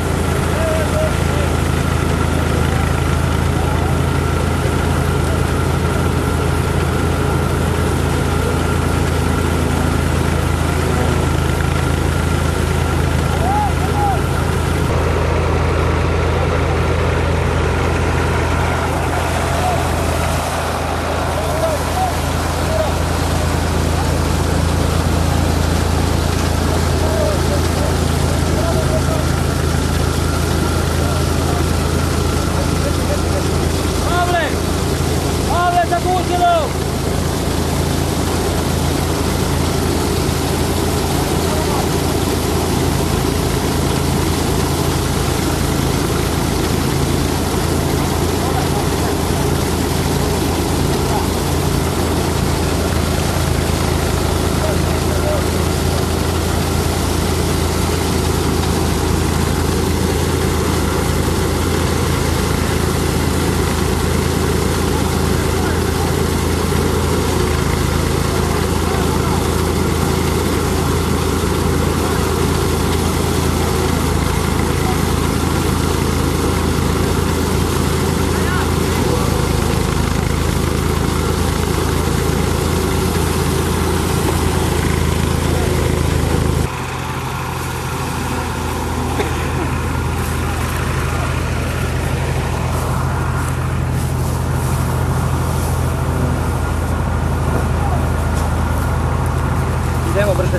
Idemo brže.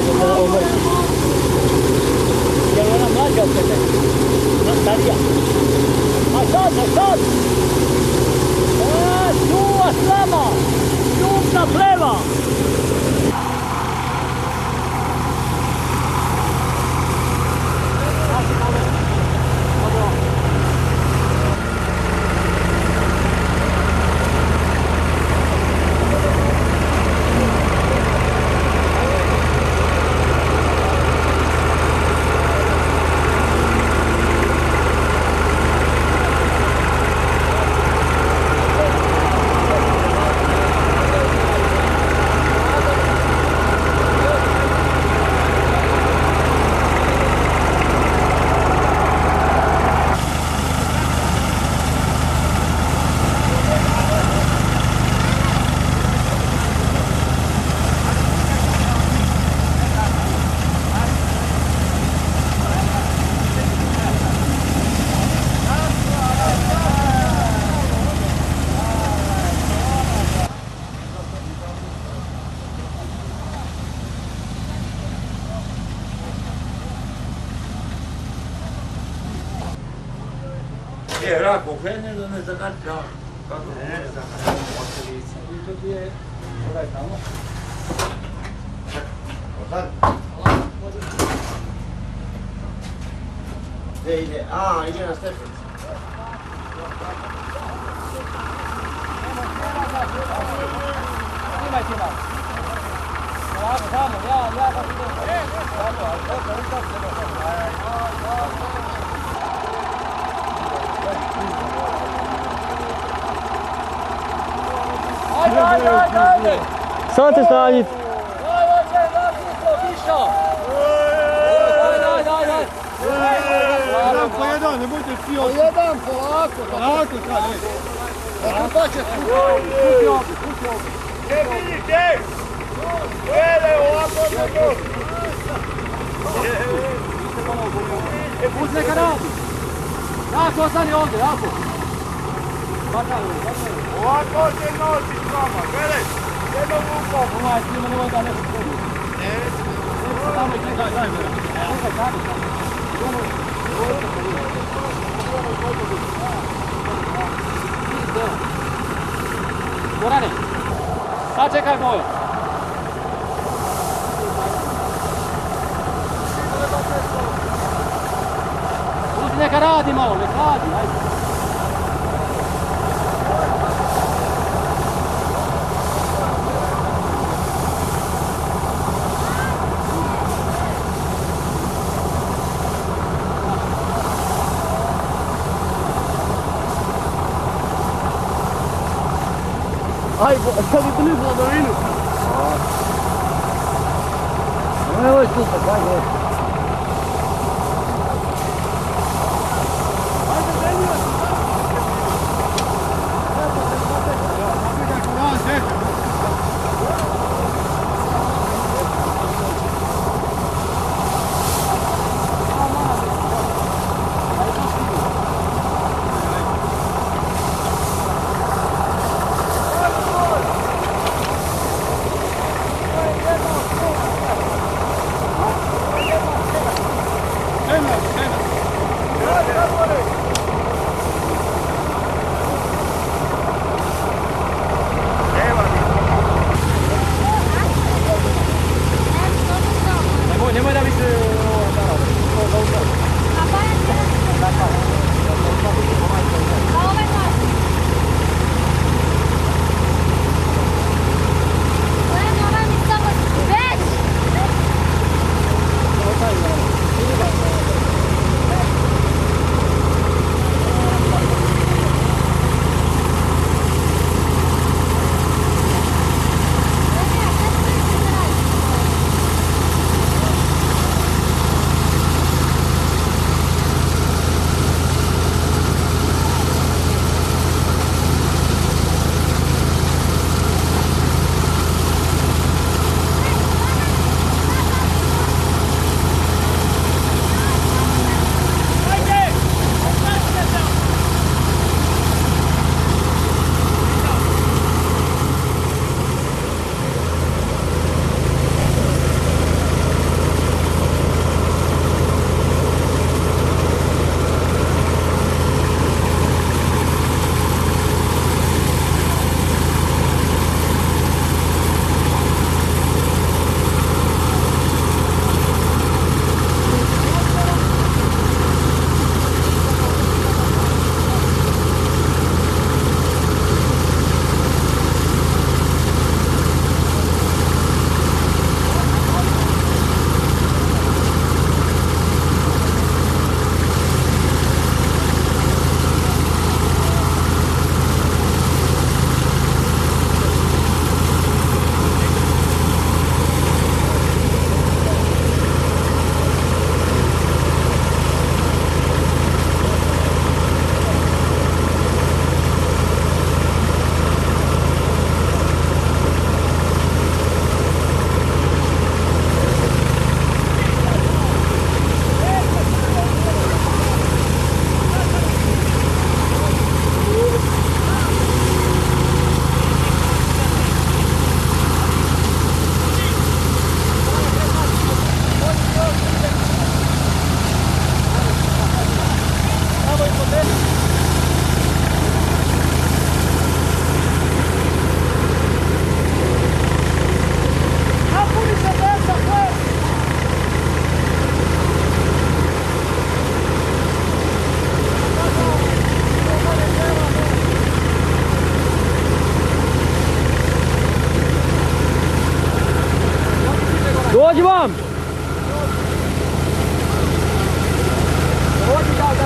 Je li ona mlađa od tebe? Starija? A sad? Čuva slama! Ljubna pleva! Je, Rako, krene da ne zagađa. Kako? Ne, zagađa. I to ti je, gledaj tamo. Odad? Gdje ide? A, ide na stepenicu. Snimaj ti nas. Ovako, tamo, ja vam idem. Tako, ali to je tako se Ajde! Sad se stanjit! Jedan po jedan, ne budete svi osam. Jedan, polako! Polako sad, Pa će Pusti ovdje. Gdje vidite? Gledaj ovako na to. Pusti neka radi! Jako, ostani ovdje, jako! Ovako se nosi s vama, gledaj. Jednom rukom. Ovaj svima nemoj da nešto prvi. Tamo i čekaj, daj me. Čekaj, tamo. Gorane, sad čekaj Bojo. Pusti neka radi malo, nek radi, ajde. Aj, kad je blizu na dolinu. Ovo je super, daj.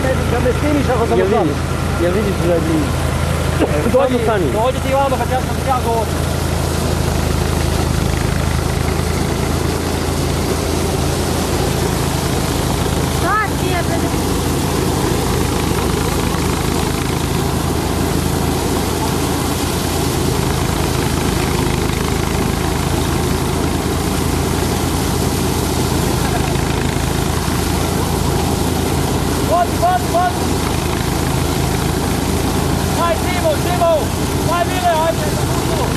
da me snimiš ako sam u tamo. Jel vidiš da je blizu? Dođi ti vamo kad ja sam ja govorim. Sad ti je pred... Vai, Timo! Vai, Mile, ajde, za kuću!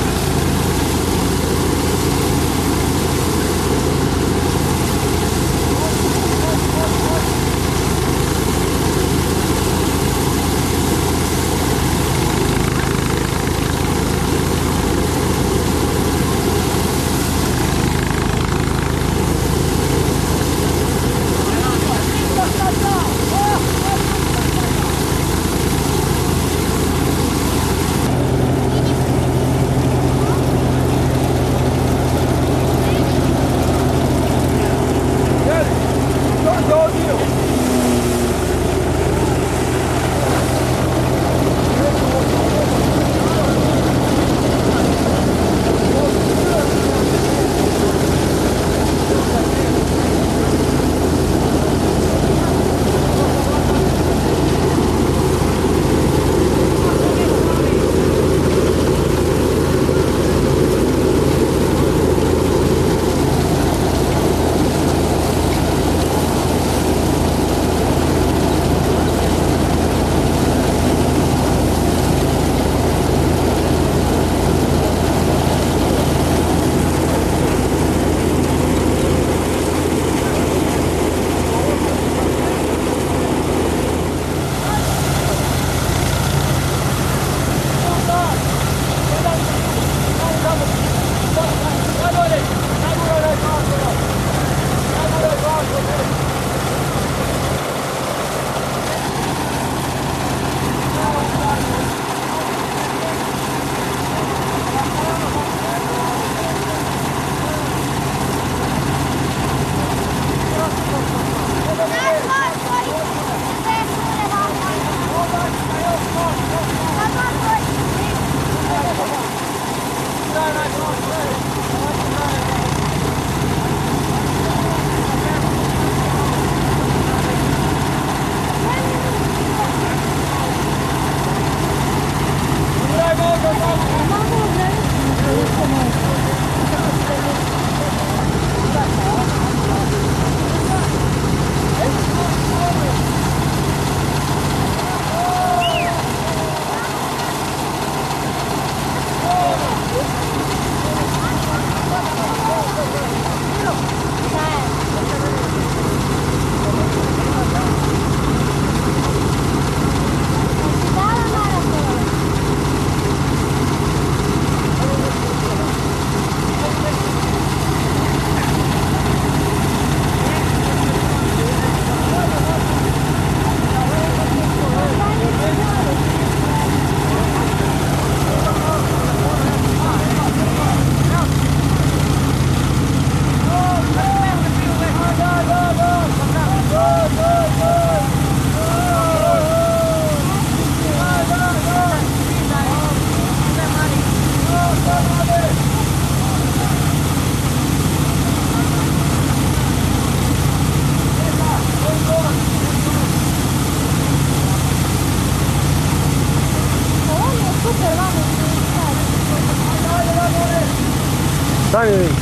Stani vi.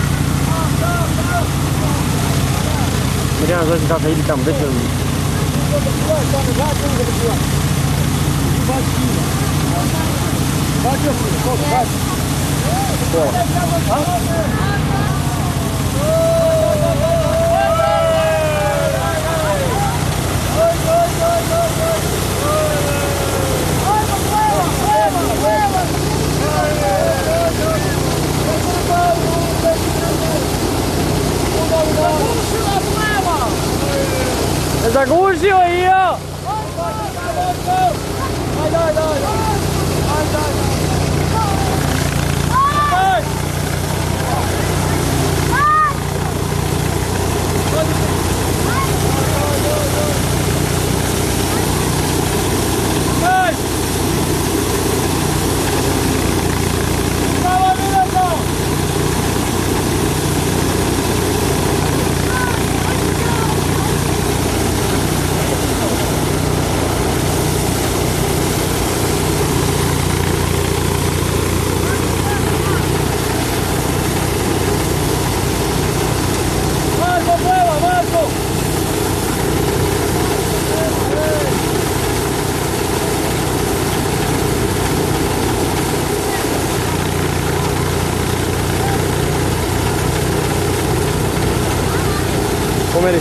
Miriam, znaš kako ide tamo, već je... Zagužio i ja! pomeri.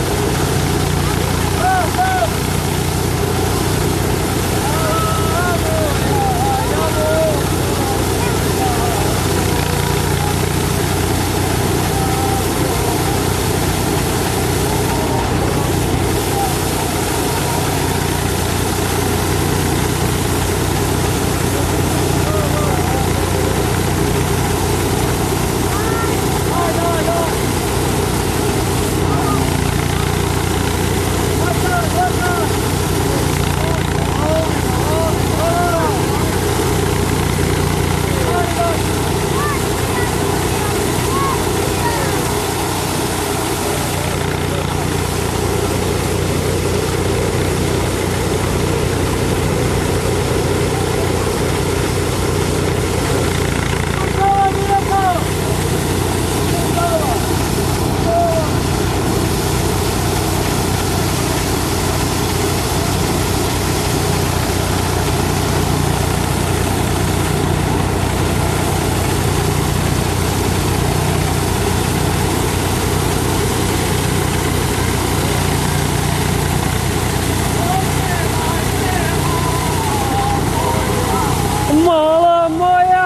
Mala moja!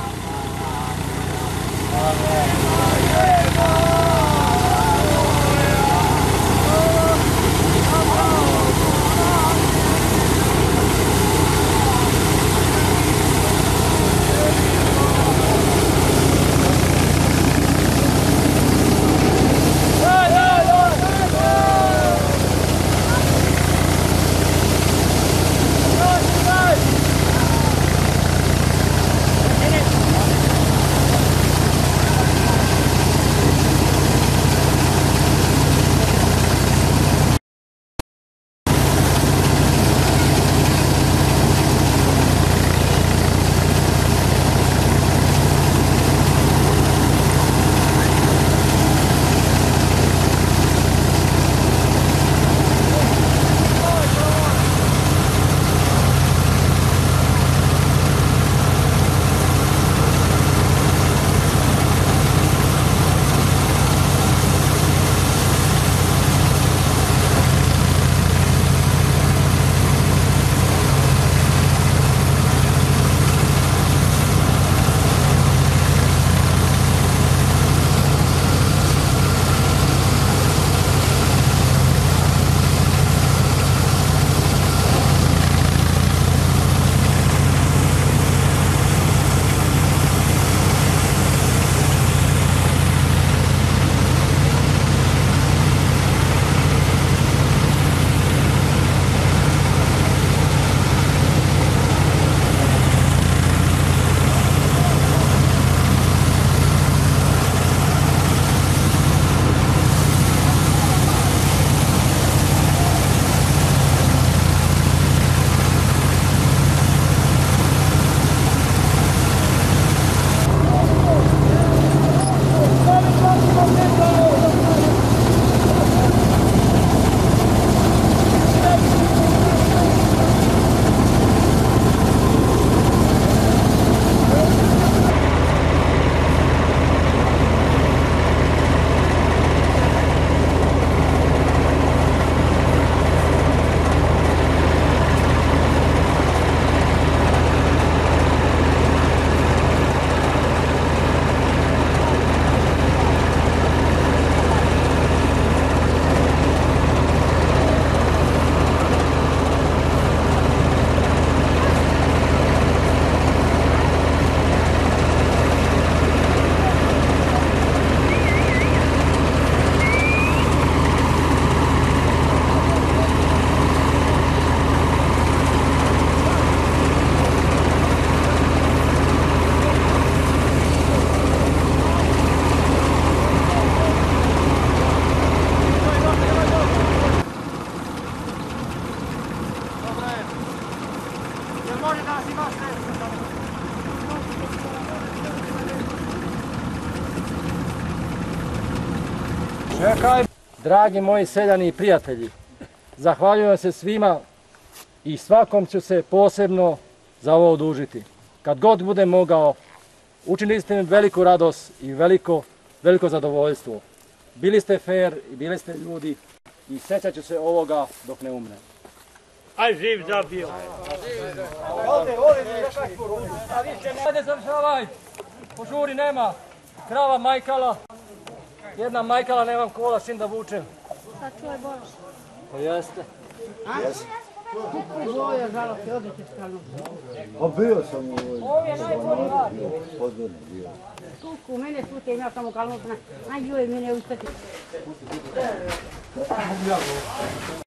Dragi moji seljani i prijatelji, zahvaljujem se svima i svakom ću se posebno za ovo odužiti. Kad god budem mogao, učinili ste mi veliku radost i veliko zadovoljstvo. Bili ste fair i bili ste ljudi i sjećat ću se ovoga dok ne umrem. Aj živ zabio. Ajde završavaj, požuri nema, krava majkala, jedna majkala nemam kola s čim da vučem. Sad čuje Boraš. Pa jeste. Boja, žalost, odliče stranu. Pa bio sam u ovoj Ovo je najbolji rad. podvodni bio. Tuku, mene tuke, imao sam u kalnutna. Aj, joj, mene ustati.